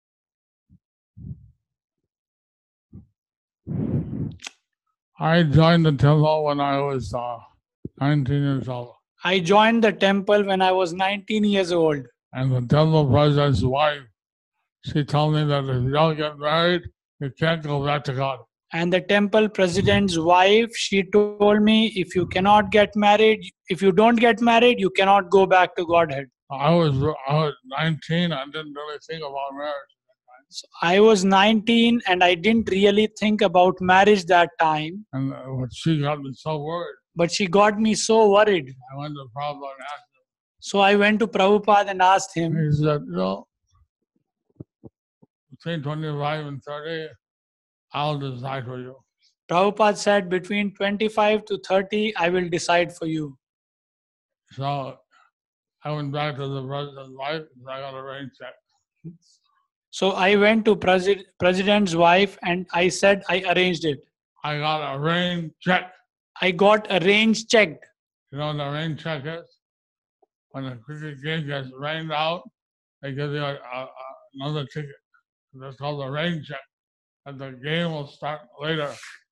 Speaker 2: I joined the temple when I was uh, nineteen years old.
Speaker 1: I joined the temple when I was nineteen years old.
Speaker 2: And the temple president's wife, she told me that if you don't get married, you can't go back to God.
Speaker 1: And the temple president's wife, she told me, if you cannot get married, if you don't get married, you cannot go back to Godhead.
Speaker 2: I was I was nineteen. I didn't really think about marriage.
Speaker 1: So I was nineteen and I didn't really think about marriage that time.
Speaker 2: And uh, she got me so worried.
Speaker 1: But she got me so worried.
Speaker 2: I went to Prabhupada and asked him.
Speaker 1: So I went to Prabhupada and asked him.
Speaker 2: He said, you know, between twenty-five and thirty, I'll decide for you.
Speaker 1: Prabhupada said, between twenty-five to thirty, I will decide for you.
Speaker 2: So I went back to the president's wife and I got a rain check.
Speaker 1: So I went to president, president's wife and I said I arranged it.
Speaker 2: I got a rain check.
Speaker 1: I got a range checked.
Speaker 2: You know what a rain check is? When a cricket game gets rained out, they give you a, a, a, another ticket. That's called a rain check. And the game will start later.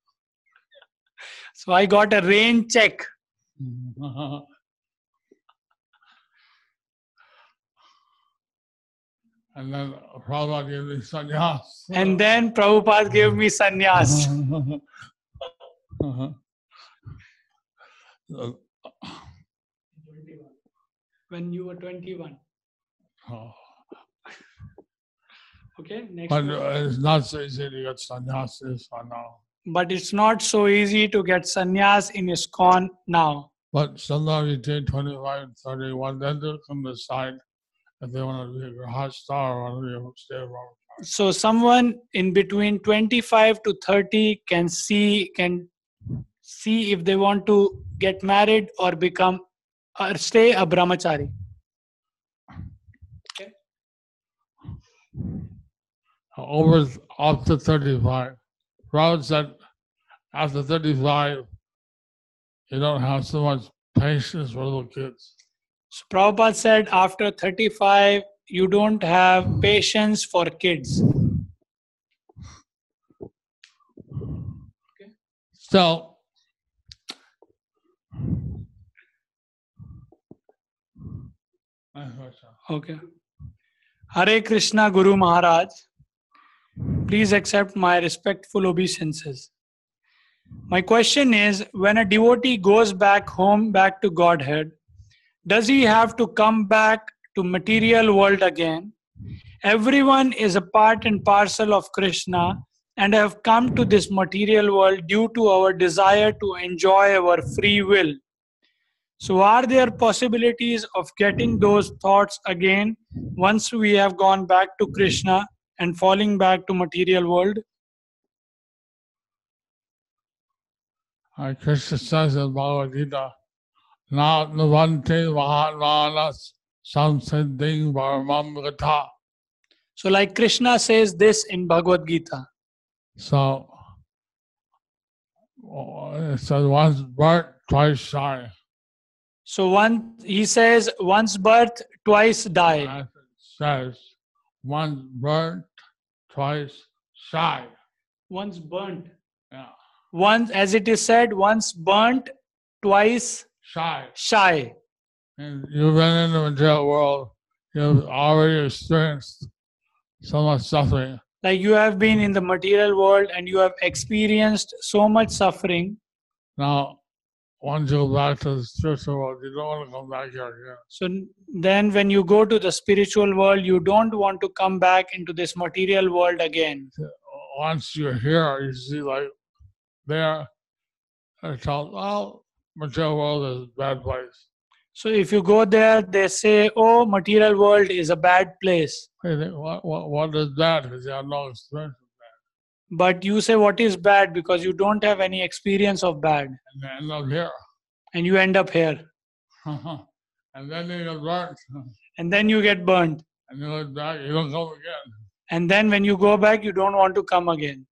Speaker 1: So I got a rain check.
Speaker 2: And then Prabhupada gave me sannyas.
Speaker 1: And then Prabhupada gave me sannyas. When you were twenty-one.
Speaker 2: Oh.
Speaker 1: Okay, next
Speaker 2: But
Speaker 1: one.
Speaker 2: it's not so easy to get sannyas now.
Speaker 1: But it's not so easy to get sannyas in ISKCON now.
Speaker 2: But sometimes between twenty-five and thirty-one, then they can decide if they want to be a grihastha or want to be a stay brahmachari.
Speaker 1: So someone in between twenty-five to thirty can see can see if they want to get married or become or stay a brahmachari. Okay.
Speaker 2: Over up to thirty-five. Prabhupada said after thirty-five, you don't have so much patience for little kids.
Speaker 1: So Prabhupada said after thirty-five, you don't have patience for kids. Okay.
Speaker 2: So,
Speaker 1: okay. Hare Krishna Guru Maharaj, please accept my respectful obeisances. My question is, when a devotee goes back home, back to Godhead, does he have to come back to material world again? Everyone is a part and parcel of Krishna and have come to this material world due to our desire to enjoy our free will. So are there possibilities of getting those thoughts again once we have gone back to Krishna and falling back to material world?
Speaker 2: uh, Krishna says in Bhagavad Gita, Na nuvante mahatmanas samsiddhing paramam gata.
Speaker 1: So like Krishna says this in Bhagavad Gita.
Speaker 2: So it says once burnt, twice shy.
Speaker 1: So one, he says, once birth, twice die.
Speaker 2: As it says, once burnt, twice shy.
Speaker 1: Once burnt.
Speaker 2: Yeah.
Speaker 1: Once, as it is said, once burnt, twice
Speaker 2: Shy.
Speaker 1: shy.
Speaker 2: And you've been in the material world, you've already experienced so much suffering.
Speaker 1: Like you have been in the material world and you have experienced so much suffering.
Speaker 2: Now, once you go back to the spiritual world, you don't want to come back here again.
Speaker 1: So then when you go to the spiritual world, you don't want to come back into this material world again.
Speaker 2: Once you're here, you see like there, it's all, well, material world is a bad place.
Speaker 1: So if you go there, they say, oh, material world is a bad place.
Speaker 2: You think, what, what, what is bad? Because you have no experience of bad.
Speaker 1: But you say what is bad because you don't have any experience of bad.
Speaker 2: And you end up here.
Speaker 1: And you end up here.
Speaker 2: And then you get burnt.
Speaker 1: And then you get burnt.
Speaker 2: And you look back, you don't come again.
Speaker 1: And then when you go back, you don't want to come again.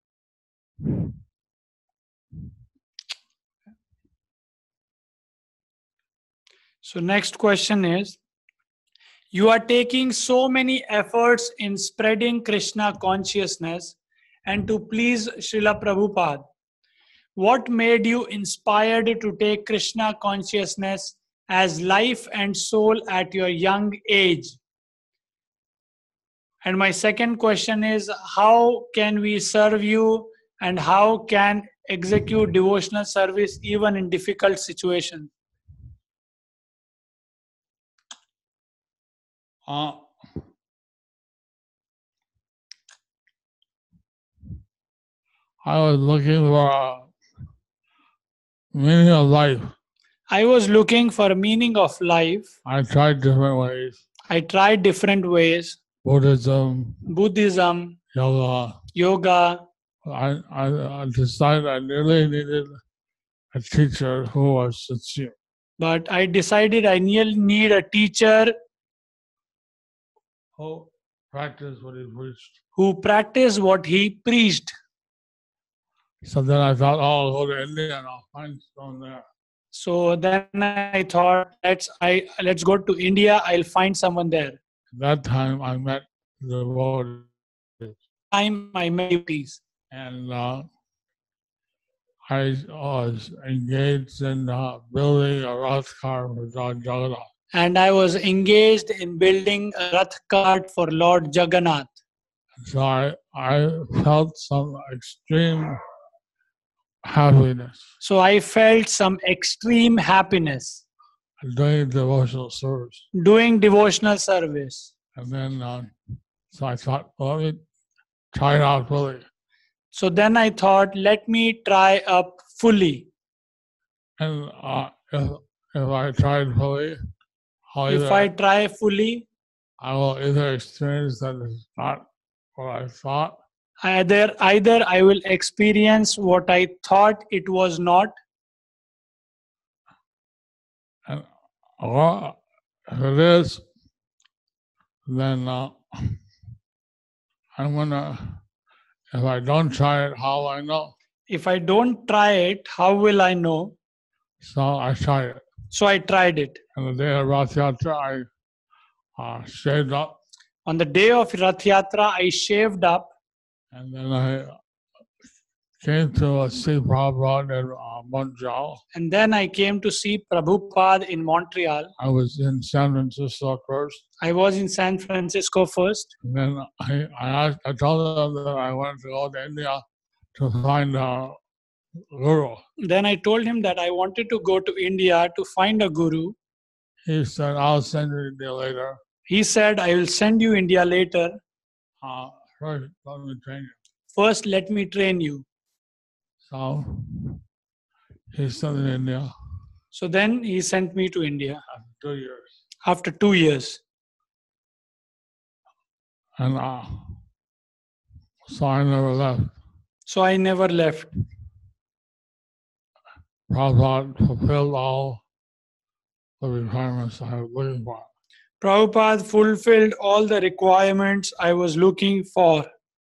Speaker 1: So next question is, you are taking so many efforts in spreading Krishna consciousness and to please Srila Prabhupada. What made you inspired to take Krishna consciousness as life and soul at your young age? And my second question is, how can we serve you and how can execute devotional service even in difficult situations?
Speaker 2: Uh, I was looking for a meaning of life.
Speaker 1: I was looking for a meaning of life.
Speaker 2: I tried different ways.
Speaker 1: I tried different ways.
Speaker 2: Buddhism,
Speaker 1: Buddhism,
Speaker 2: yoga.
Speaker 1: yoga.
Speaker 2: I, I, I decided I really needed a teacher who was sincere.
Speaker 1: But I decided I need a teacher
Speaker 2: who practiced what he preached.
Speaker 1: Who practiced what he preached.
Speaker 2: So then I thought, oh, I'll go to India and I'll find someone there.
Speaker 1: So then I thought, let's I let's go to India. I'll find someone there.
Speaker 2: At that time, I met the devotees.
Speaker 1: Time I met devotees.
Speaker 2: And uh, I was engaged in uh, building a Rath car for Lord Jagannath.
Speaker 1: And I was engaged in building a Rath cart for Lord Jagannath.
Speaker 2: So I, I felt some extreme happiness.
Speaker 1: So I felt some extreme happiness.
Speaker 2: Doing devotional service.
Speaker 1: Doing devotional service.
Speaker 2: And then, uh, so I thought, well, let me try it out fully.
Speaker 1: So then I thought, let me try up fully.
Speaker 2: And uh, if, if I tried fully, I'll
Speaker 1: if
Speaker 2: either,
Speaker 1: I try fully,
Speaker 2: I will either experience that it's not what I thought.
Speaker 1: Either, either I will experience what I thought it was not.
Speaker 2: And or if it is, then uh, I'm gonna, if I don't try it, how will I know?
Speaker 1: If I don't try it, how will I know?
Speaker 2: So I tried it.
Speaker 1: So I tried it.
Speaker 2: And the day of Rath Yatra, I uh, shaved up.
Speaker 1: On the day of Rath Yatra, I shaved up.
Speaker 2: And then I came to see Prabhupada in uh, Montreal.
Speaker 1: And then I came to see Prabhupada in Montreal.
Speaker 2: I was in San Francisco first.
Speaker 1: I was in San Francisco first.
Speaker 2: And then I, I, asked, I told them that I wanted to go to India to find a guru.
Speaker 1: Then I told him that I wanted to go to India to find a guru.
Speaker 2: He said, I'll send you India later.
Speaker 1: He said, I will send you India later.
Speaker 2: Uh, first, let me train you.
Speaker 1: First, let me train you.
Speaker 2: So he sent me to India.
Speaker 1: So then he sent me to India.
Speaker 2: After two years.
Speaker 1: After two years.
Speaker 2: And uh, so I never left.
Speaker 1: So I never left.
Speaker 2: Prabhupada fulfilled all the requirements I was looking for.
Speaker 1: Prabhupada fulfilled all the requirements I was looking for.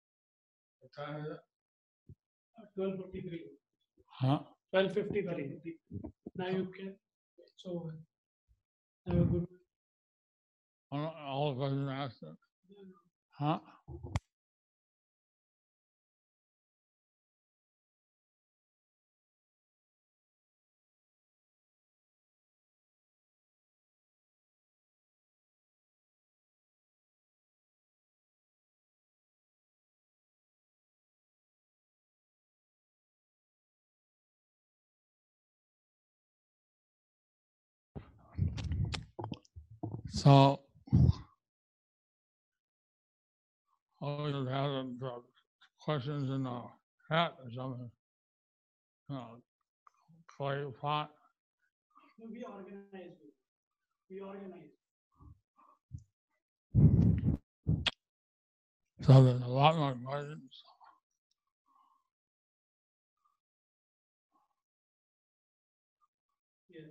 Speaker 1: twelve fifty-three.
Speaker 2: Huh?
Speaker 1: twelve fifty-three. Now you can. So
Speaker 2: All of us asked it. Huh? So, oh, you had uh, questions in the hat or something. Uh, clay pot.
Speaker 1: No, we organize. We organize.
Speaker 2: So there's a lot more questions.
Speaker 1: Yes.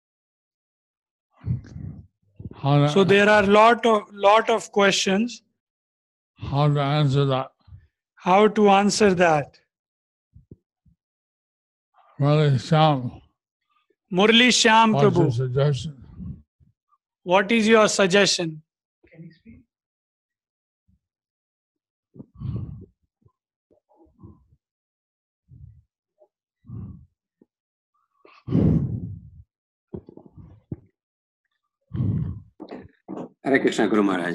Speaker 2: How to,
Speaker 1: So there are lot of lot of questions.
Speaker 2: how to answer that?
Speaker 1: How to answer that?
Speaker 2: Really, Sham,
Speaker 1: Murli Shyam
Speaker 2: what's your
Speaker 1: Prabhu,
Speaker 2: suggestion?
Speaker 1: what is your suggestion? Can you speak?
Speaker 3: Hare Krishna, Guru Maharaj.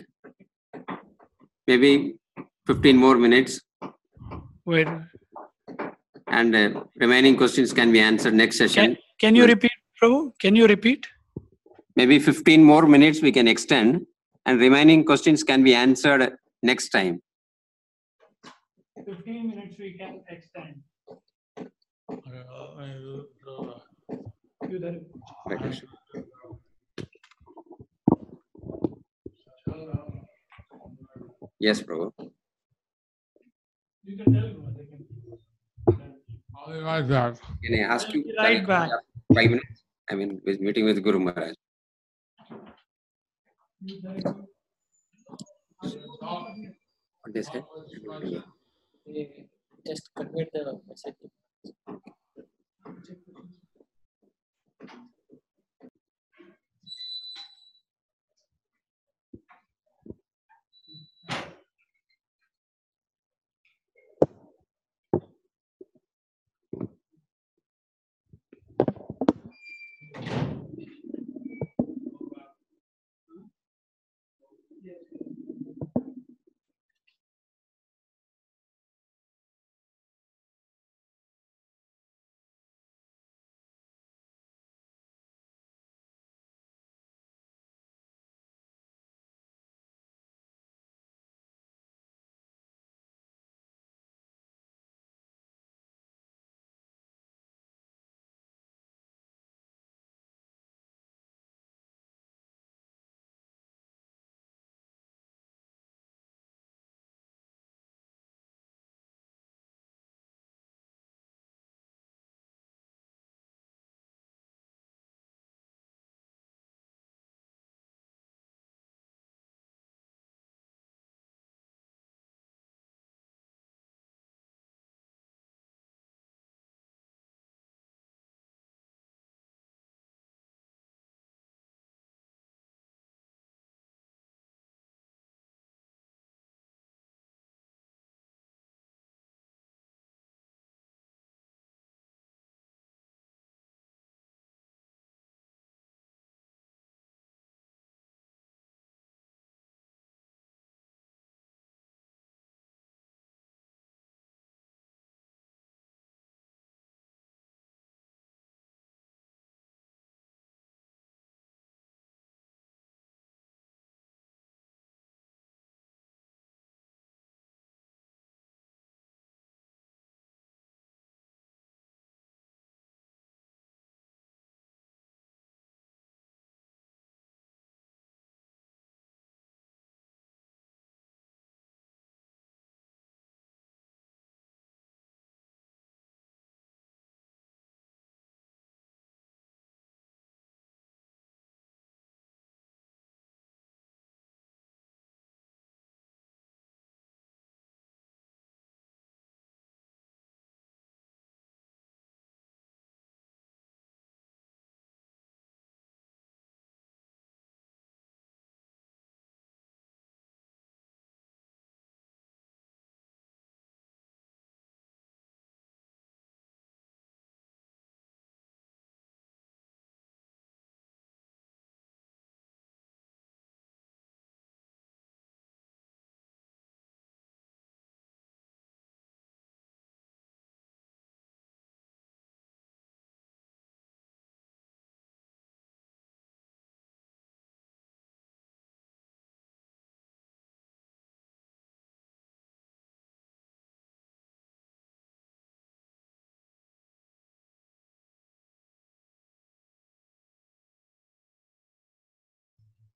Speaker 3: Maybe fifteen more minutes,
Speaker 1: Wait.
Speaker 3: and uh, remaining questions can be answered next session.
Speaker 1: Can, can you repeat, Prabhu? Can you repeat?
Speaker 3: Maybe fifteen more minutes we can extend, and remaining questions can be answered next time.
Speaker 1: fifteen minutes we can extend.
Speaker 3: Hare Krishna. Yes, Prabhu.
Speaker 1: You can tell me.
Speaker 2: I'll be right back.
Speaker 3: Can I ask you?
Speaker 1: Right back.
Speaker 3: Five minutes. I mean, with meeting with Guru Maharaj. What they say?
Speaker 4: Just convert the message.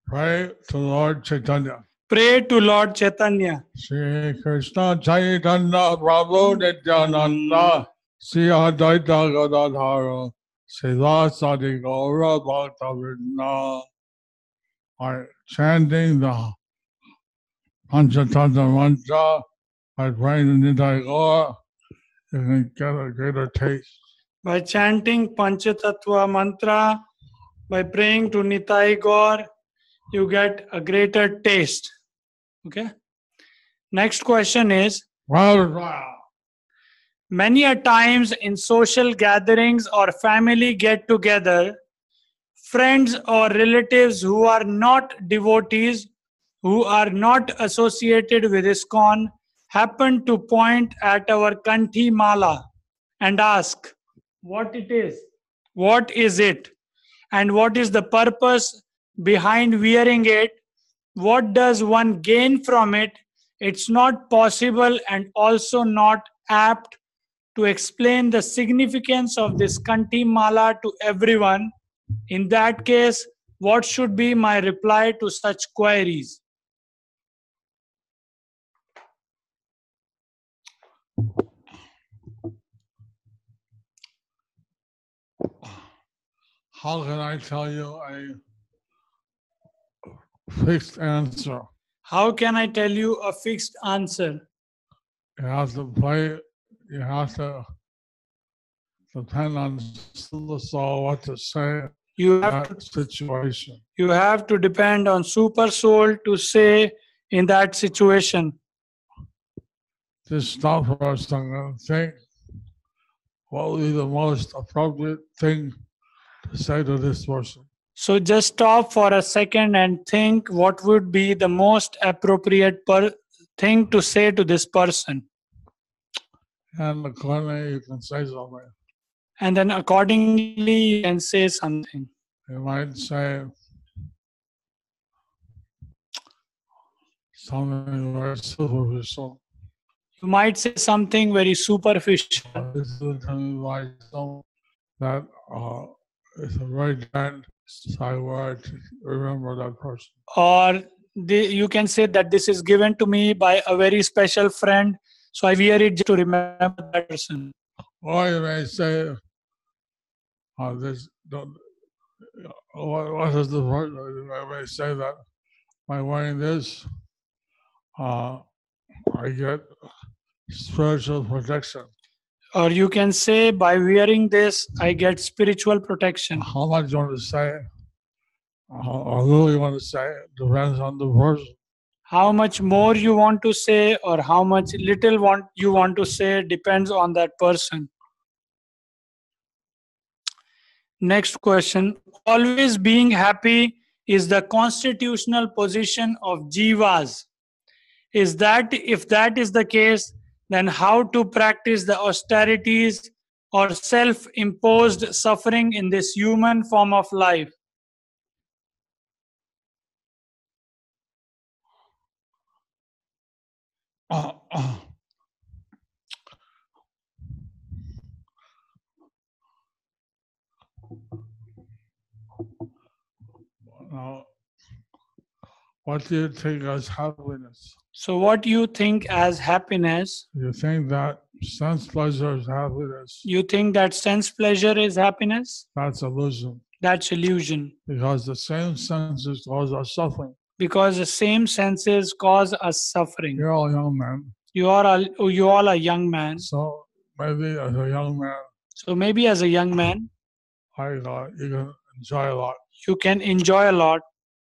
Speaker 2: Pray to Lord Chaitanya.
Speaker 1: Pray to Lord Chaitanya.
Speaker 2: Shri Krishna Chaitanya Prabhu Nityananda Sri Advaita Gadadhara Srivasadi Gaura Bhaktavrinda. By chanting the Panchatattva mantra, by praying the Nitai Gaura, you can get a greater taste.
Speaker 1: By chanting Panchatattva mantra, by praying to Nitai Gaur, you get a greater taste. Okay. Next question is, many a times in social gatherings or family get-together, friends or relatives who are not devotees, who are not associated with ISKCON, happen to point at our Kanthi Mala and ask what it is, what is it, and what is the purpose behind wearing it, what does one gain from it. It's not possible and also not apt to explain the significance of this Kanthi Mala to everyone. In that case, what should be my reply to such queries?
Speaker 2: How can I tell you a fixed answer?
Speaker 1: How can I tell you a fixed answer?
Speaker 2: You have to play, you have to depend on the soul what to say
Speaker 1: You
Speaker 2: in
Speaker 1: have
Speaker 2: that
Speaker 1: to,
Speaker 2: situation.
Speaker 1: you have to depend on Super Soul to say in that situation.
Speaker 2: Just stop for a second and think what would be the most appropriate thing to say to this person.
Speaker 1: So just stop for a second and think what would be the most appropriate per thing to say to this person.
Speaker 2: And accordingly, you can say something.
Speaker 1: And then accordingly, you can say something.
Speaker 2: You might say something very superficial.
Speaker 1: You might say something very superficial.
Speaker 2: This is like some that uh, it's a very grand side word to remember that person.
Speaker 1: Or the, you can say that this is given to me by a very special friend, so I wear it just to remember that person.
Speaker 2: Or you may say, uh, this, don't, what, what is the word? I may say that by wearing this, uh, I get spiritual protection.
Speaker 1: Or you can say, by wearing this, I get spiritual protection.
Speaker 2: How much you want to say, how, or little you want to say, depends on the person.
Speaker 1: How much more you want to say or how much little want you want to say depends on that person. Next question. Always being happy is the constitutional position of jivas. Is that, if that is the case, then how to practice the austerities or self-imposed suffering in this human form of life?
Speaker 2: Uh, uh, now, what do you think as happiness?
Speaker 1: So what do you think as happiness?
Speaker 2: You think that sense pleasure is happiness?
Speaker 1: You think that sense pleasure is happiness?
Speaker 2: That's illusion.
Speaker 1: That's illusion.
Speaker 2: Because the same senses cause us suffering.
Speaker 1: Because the same senses cause us suffering.
Speaker 2: You're all young men.
Speaker 1: You are all, you all are young man.
Speaker 2: So maybe as a young man,
Speaker 1: So maybe as a young man,
Speaker 2: I uh, you can enjoy a lot.
Speaker 1: you can enjoy a lot.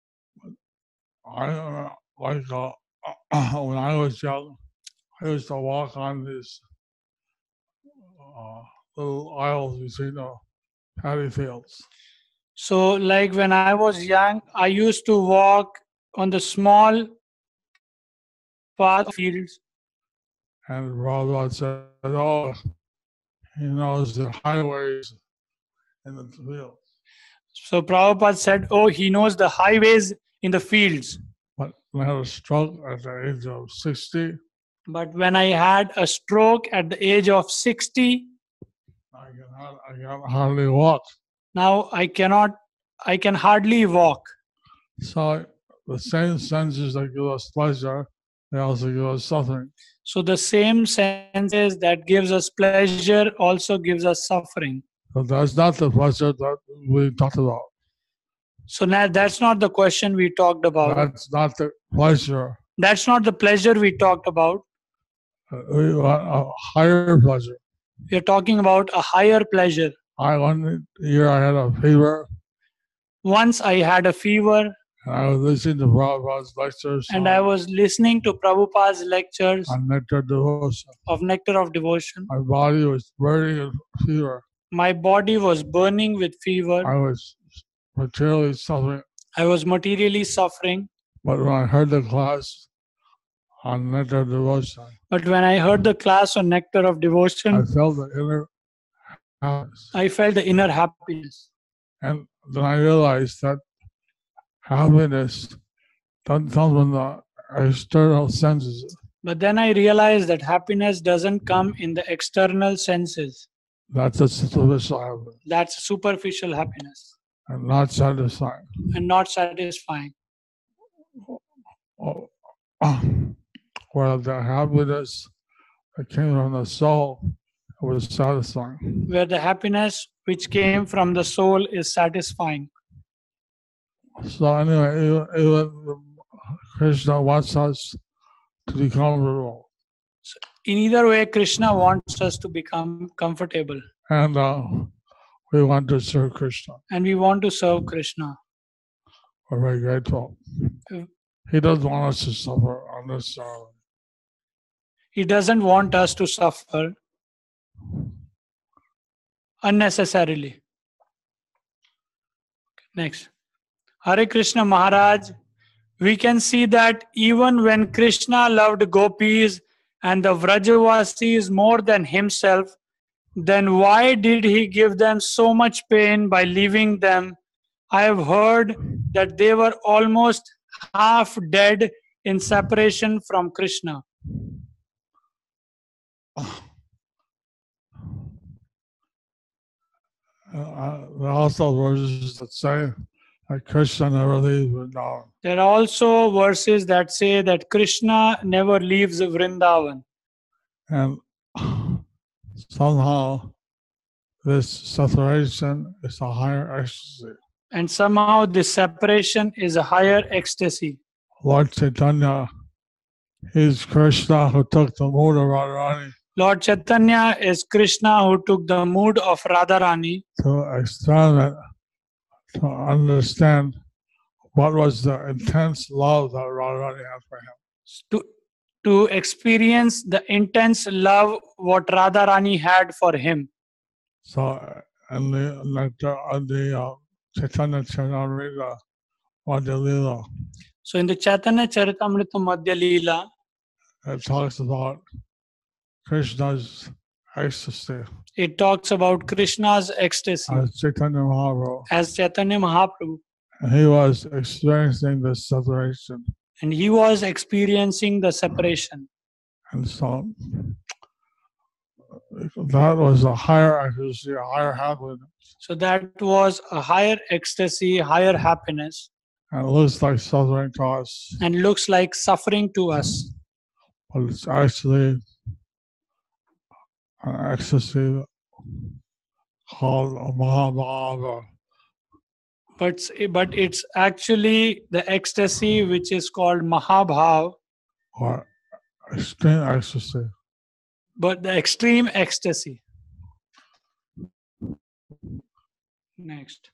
Speaker 2: I uh, like uh, when I was young, I used to walk on these uh, little aisles between the paddy fields.
Speaker 1: So like when I was young, I used to walk on the small path fields.
Speaker 2: And Prabhupada said, oh, he knows the highways in the fields.
Speaker 1: So Prabhupada said, oh, he knows the highways in the fields.
Speaker 2: But when I had a stroke at the age of sixty,
Speaker 1: But when I had a stroke at the age of sixty,
Speaker 2: I can, har- I can hardly walk.
Speaker 1: now I cannot, I can hardly walk.
Speaker 2: So the same senses that give us pleasure, they also give us suffering.
Speaker 1: So the same senses that gives us pleasure also gives us suffering.
Speaker 2: But that's not the pleasure that we talked about.
Speaker 1: So now that's not the question we talked about.
Speaker 2: That's not the pleasure.
Speaker 1: That's not the pleasure we talked about.
Speaker 2: Uh, We want a higher pleasure.
Speaker 1: We are talking about a higher pleasure.
Speaker 2: I one year I had a fever,
Speaker 1: Once I had a fever
Speaker 2: and I was listening to Prabhupada's lectures
Speaker 1: and I
Speaker 2: on,
Speaker 1: was listening to Prabhupada's lectures
Speaker 2: on nectar devotion.
Speaker 1: of Nectar of Devotion.
Speaker 2: My body was burning with fever.
Speaker 1: My body was burning with fever.
Speaker 2: I was materially suffering.
Speaker 1: I was materially suffering.
Speaker 2: But when I heard the class on nectar devotion,
Speaker 1: But when I heard the class on Nectar of
Speaker 2: I
Speaker 1: Devotion,
Speaker 2: felt the inner happiness.
Speaker 1: I felt the inner happiness.
Speaker 2: And then I realized that happiness doesn't come from the external senses.
Speaker 1: But then I realized that happiness doesn't come in the external senses.
Speaker 2: That's a superficial happiness
Speaker 1: That's superficial happiness
Speaker 2: and not satisfying.
Speaker 1: and not satisfying.
Speaker 2: Oh, Where the happiness that came from the soul was satisfying.
Speaker 1: Where the happiness which came from the soul is satisfying.
Speaker 2: So anyway, even, even Krishna wants us to be comfortable,
Speaker 1: In either way, Krishna wants us to become comfortable
Speaker 2: and uh, we want to serve Krishna.
Speaker 1: and we want to serve Krishna.
Speaker 2: We're very grateful.
Speaker 1: Mm.
Speaker 2: He doesn't want us to suffer unnecessarily.
Speaker 1: He doesn't want us to suffer unnecessarily. Next. Hare Krishna Maharaj, we can see that even when Krishna loved gopis and the Vrajavasis more than himself, then why did he give them so much pain by leaving them? I have heard that they were almost half dead in separation from Krishna.
Speaker 2: Uh, there are also verses that say that Krishna never leaves Vrindavan.
Speaker 1: There are also verses that say that Krishna never leaves Vrindavan.
Speaker 2: And somehow this separation is a higher ecstasy.
Speaker 1: And somehow this separation is a higher ecstasy.
Speaker 2: Lord Chaitanya is Krishna who took the mood of Radharani
Speaker 1: Lord Chaitanya is Krishna who took the mood of Radharani
Speaker 2: to experiment, to understand what was the intense love that Radharani had for him.
Speaker 1: to, to experience the intense love what Radharani had for him.
Speaker 2: So, in the nectar of the uh, Chaitanya Charitamrita Madhya Lila,
Speaker 1: So in the Chaitanya Charitamrita Madhya Leela,
Speaker 2: it talks about Krishna's ecstasy
Speaker 1: it talks about Krishna's ecstasy
Speaker 2: as Chaitanya Mahaprabhu.
Speaker 1: as Chaitanya Mahaprabhu.
Speaker 2: And he was experiencing this separation.
Speaker 1: And he was experiencing the separation.
Speaker 2: And so that was a higher ecstasy, a higher happiness.
Speaker 1: So that was a higher ecstasy, higher happiness,
Speaker 2: And it looks like suffering to us,
Speaker 1: and looks like suffering to us.
Speaker 2: but it's actually an ecstasy called a Mahabhava.
Speaker 1: But, but it's actually the ecstasy which is called Mahabhav,
Speaker 2: Or extreme ecstasy.
Speaker 1: but the extreme ecstasy. Next.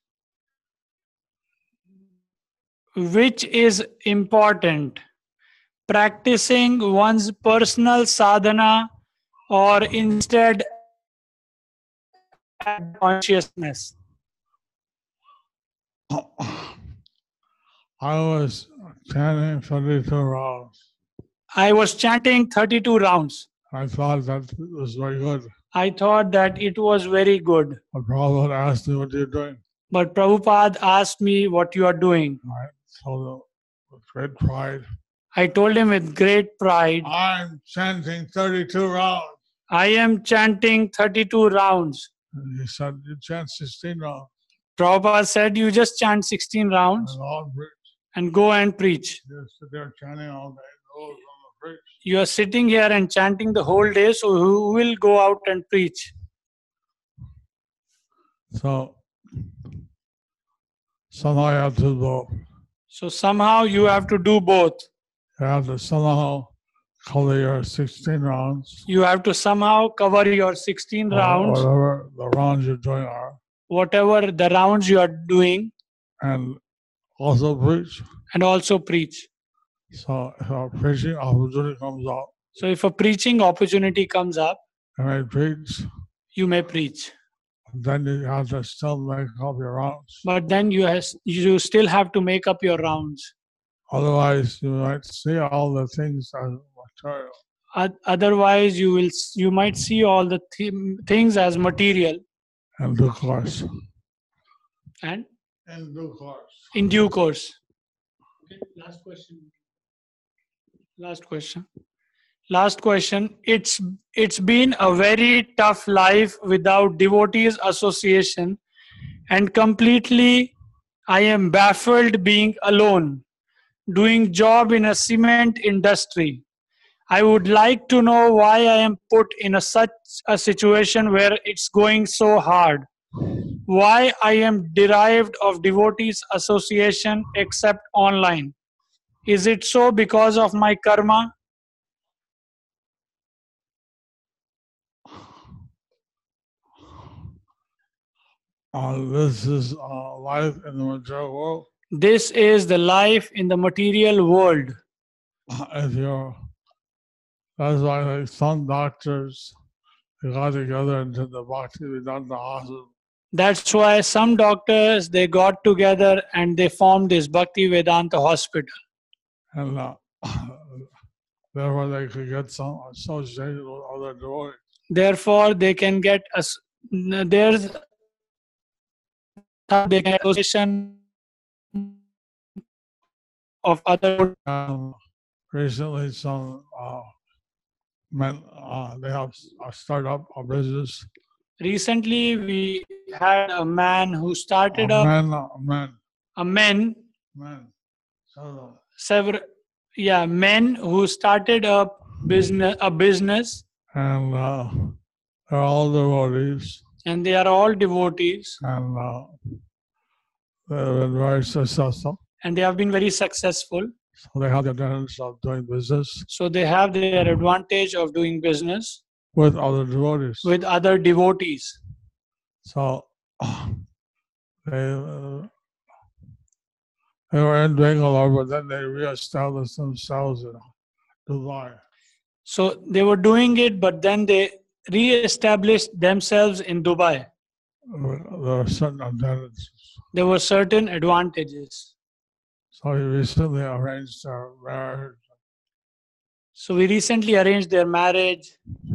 Speaker 1: Which is important? Practicing one's personal sadhana or instead consciousness?
Speaker 2: I was chanting thirty-two rounds.
Speaker 1: I was chanting thirty-two rounds.
Speaker 2: I thought that was very good.
Speaker 1: I thought that it was very good.
Speaker 2: But Prabhupada asked me, what are you doing?
Speaker 1: But Prabhupada asked me what you are doing.
Speaker 2: I told him with great pride,
Speaker 1: I told him with great pride,
Speaker 2: I'm chanting thirty-two rounds.
Speaker 1: I am chanting thirty-two rounds.
Speaker 2: And he said, you chant sixteen rounds.
Speaker 1: Prabhupada said, you just chant sixteen rounds.
Speaker 2: And all agreed.
Speaker 1: and go and preach.
Speaker 2: You sit there chanting all day. Who's going to preach?
Speaker 1: You are sitting here and chanting the whole day, so who will go out and preach?
Speaker 2: So somehow you have to go.
Speaker 1: So somehow you have to do both.
Speaker 2: You have to somehow cover your sixteen rounds.
Speaker 1: You have to somehow cover your sixteen
Speaker 2: or
Speaker 1: rounds,
Speaker 2: Whatever the rounds you're doing are.
Speaker 1: whatever the rounds you are doing,
Speaker 2: And also preach.
Speaker 1: and also preach.
Speaker 2: So if a preaching opportunity comes up,
Speaker 1: So if a preaching opportunity comes up,
Speaker 2: you may preach.
Speaker 1: you may preach.
Speaker 2: Then you have to still make up your rounds.
Speaker 1: But then you has, you still have to make up your rounds.
Speaker 2: Otherwise, you might see all the things as material.
Speaker 1: Oth- Otherwise, you will s- you might see all the th- things as material,
Speaker 2: In due course.
Speaker 1: and
Speaker 2: In due course.
Speaker 1: in due course. Okay, last question. Last question. Last question. It's it's been a very tough life without devotees association, and completely I am baffled being alone, doing job in a cement industry. I would like to know why I am put in a such a situation where it's going so hard. Why I am derived of devotees association except online. Is it so because of my karma?
Speaker 2: Uh, this is uh, life in the material world.
Speaker 1: This is the life in the material world.
Speaker 2: If you're, that's why like some doctors they got together into the Bhakti Vedanta hospital.
Speaker 1: That's why some doctors, they got together and they formed this Bhakti Vedanta hospital.
Speaker 2: And uh, therefore they could get some associated with other devotees.
Speaker 1: Therefore, they can get us. There's they can association of other.
Speaker 2: Um, recently, some uh, men uh, they have a startup, a business.
Speaker 1: Recently, we had a man who started
Speaker 2: Uh,
Speaker 1: up
Speaker 2: men, uh, men,
Speaker 1: a men
Speaker 2: men. So,
Speaker 1: several yeah men who started up business a business,
Speaker 2: and uh, they're all devotees,
Speaker 1: and they are all devotees,
Speaker 2: and uh, they've been very successful.
Speaker 1: and they have been very successful.
Speaker 2: So they have the advantage of doing business
Speaker 1: So they have their advantage of doing business
Speaker 2: with other devotees.
Speaker 1: with other devotees.
Speaker 2: So they uh, they were in Bangalore, but then they reestablished themselves in Dubai.
Speaker 1: So they were doing it, but then they re-established themselves in Dubai.
Speaker 2: There are certain advantages.
Speaker 1: There were certain advantages.
Speaker 2: So he recently arranged their marriage.
Speaker 1: So we recently arranged their marriage.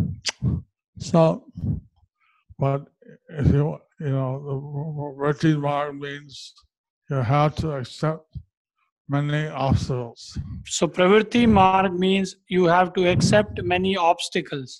Speaker 2: So, but if you, you know, the routine mark means you have to accept many obstacles.
Speaker 1: So Pravritti Marg means you have to accept many obstacles.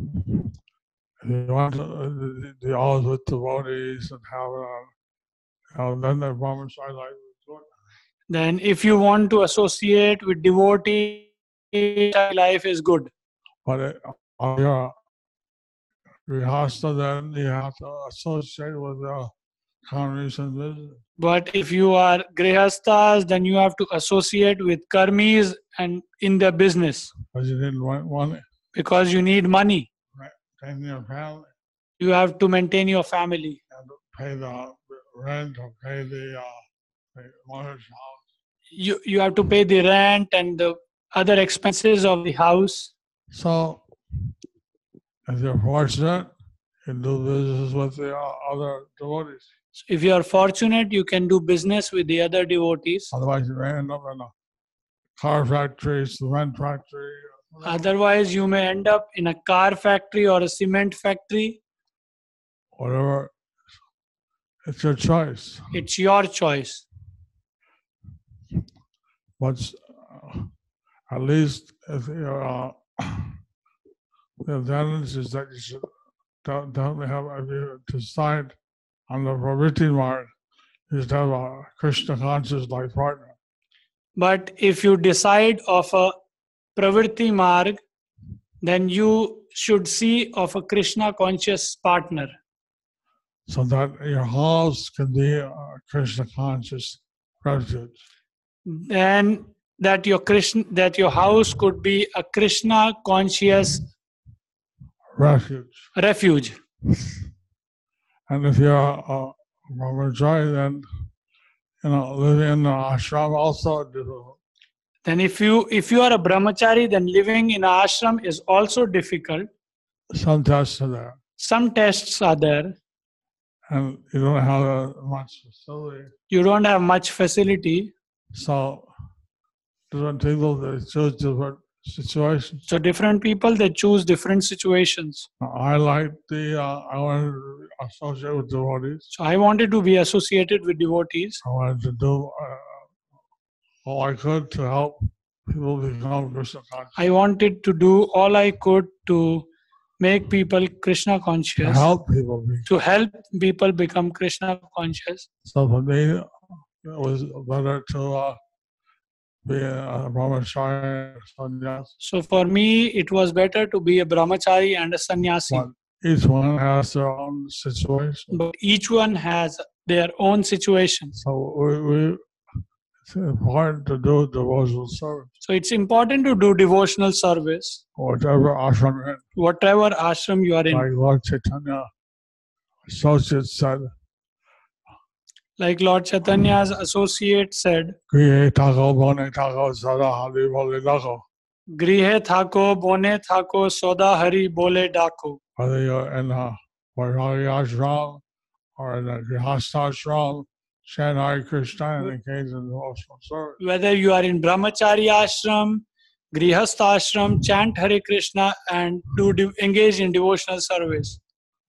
Speaker 2: If you want to be always with devotees and have it on, you know, then the Brahman side life is good.
Speaker 1: Then if you want to associate with devotees, life is good.
Speaker 2: But it, on your grihastha, then you have to associate with the karmis and business.
Speaker 1: But if you are grihasthas, then you have to associate with karmis and in their business,
Speaker 2: Because you didn't want money,
Speaker 1: because you need money.
Speaker 2: maintain your family,
Speaker 1: You have to maintain your family.
Speaker 2: and pay the rent or pay the, uh, the mortgage house.
Speaker 1: You, you have to pay the rent and the other expenses of the house.
Speaker 2: So, if you're fortunate, you can do business with the uh, other devotees.
Speaker 1: So if you are fortunate, you can do business with the other devotees.
Speaker 2: Otherwise, you may end up in a car factory, cement factory.
Speaker 1: Otherwise, you may end up in a car factory or a cement factory.
Speaker 2: Whatever. It's your choice.
Speaker 1: It's your choice.
Speaker 2: But uh, at least if you're, uh, the advantage is that you should don't, don't have, if you decide on the Pravritti mark, you should have a Krishna conscious life partner.
Speaker 1: But if you decide of a pravritti marg, then you should see of a Krishna conscious partner.
Speaker 2: So that your house can be a Krishna conscious refuge.
Speaker 1: Then that your Krishna, that your house could be a Krishna conscious
Speaker 2: Refuge.
Speaker 1: refuge.
Speaker 2: And if you're a brahmachari, then you know living in the ashram also difficult.
Speaker 1: Then if you if you are a brahmachari, then living in an ashram is also difficult.
Speaker 2: Some tests are there,
Speaker 1: Some tests are there.
Speaker 2: and you don't have uh, much facility.
Speaker 1: You don't have much facility.
Speaker 2: So different people they choose different situations.
Speaker 1: So different people, they choose different situations.
Speaker 2: I like the uh, I wanted to associate with devotees.
Speaker 1: So I wanted to be associated with devotees.
Speaker 2: I wanted to do uh, all I could to help people become Krishna conscious.
Speaker 1: I wanted to do all I could to make people Krishna
Speaker 2: To
Speaker 1: conscious,
Speaker 2: help people be.
Speaker 1: to help people become Krishna conscious.
Speaker 2: So for me, it was better to uh, be a brahmachari and sannyasi.
Speaker 1: So for me, it was better to be a brahmachari and a sannyasi.
Speaker 2: But each one has their own situation.
Speaker 1: But each one has their own situations.
Speaker 2: So we, we it's important to do devotional service,
Speaker 1: So it's important to do devotional service,
Speaker 2: whatever ashram you're in.
Speaker 1: whatever ashram you are in.
Speaker 2: Like Lord Chaitanya associate said,
Speaker 1: Like Lord Chaitanya's associate said,
Speaker 2: Grihe thako bone thako sada hari bole dako.
Speaker 1: Grihe thako, bone thako, soda hari bole dako.
Speaker 2: Whether you're in a Vairagi ashram or in a Grihastha ashram, chant Hare Krishna and engage in devotional service.
Speaker 1: Whether you are in brahmachari ashram, grihastha ashram, chant Hare Krishna and do de- engage in devotional service.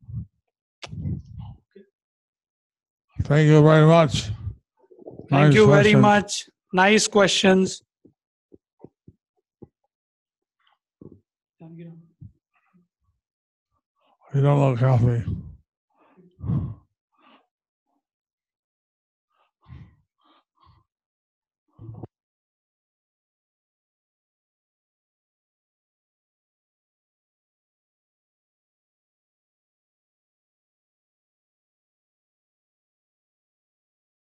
Speaker 2: Thank you very much.
Speaker 1: Thank
Speaker 2: Nice
Speaker 1: you very
Speaker 2: question.
Speaker 1: much. Nice questions.
Speaker 2: You don't look healthy.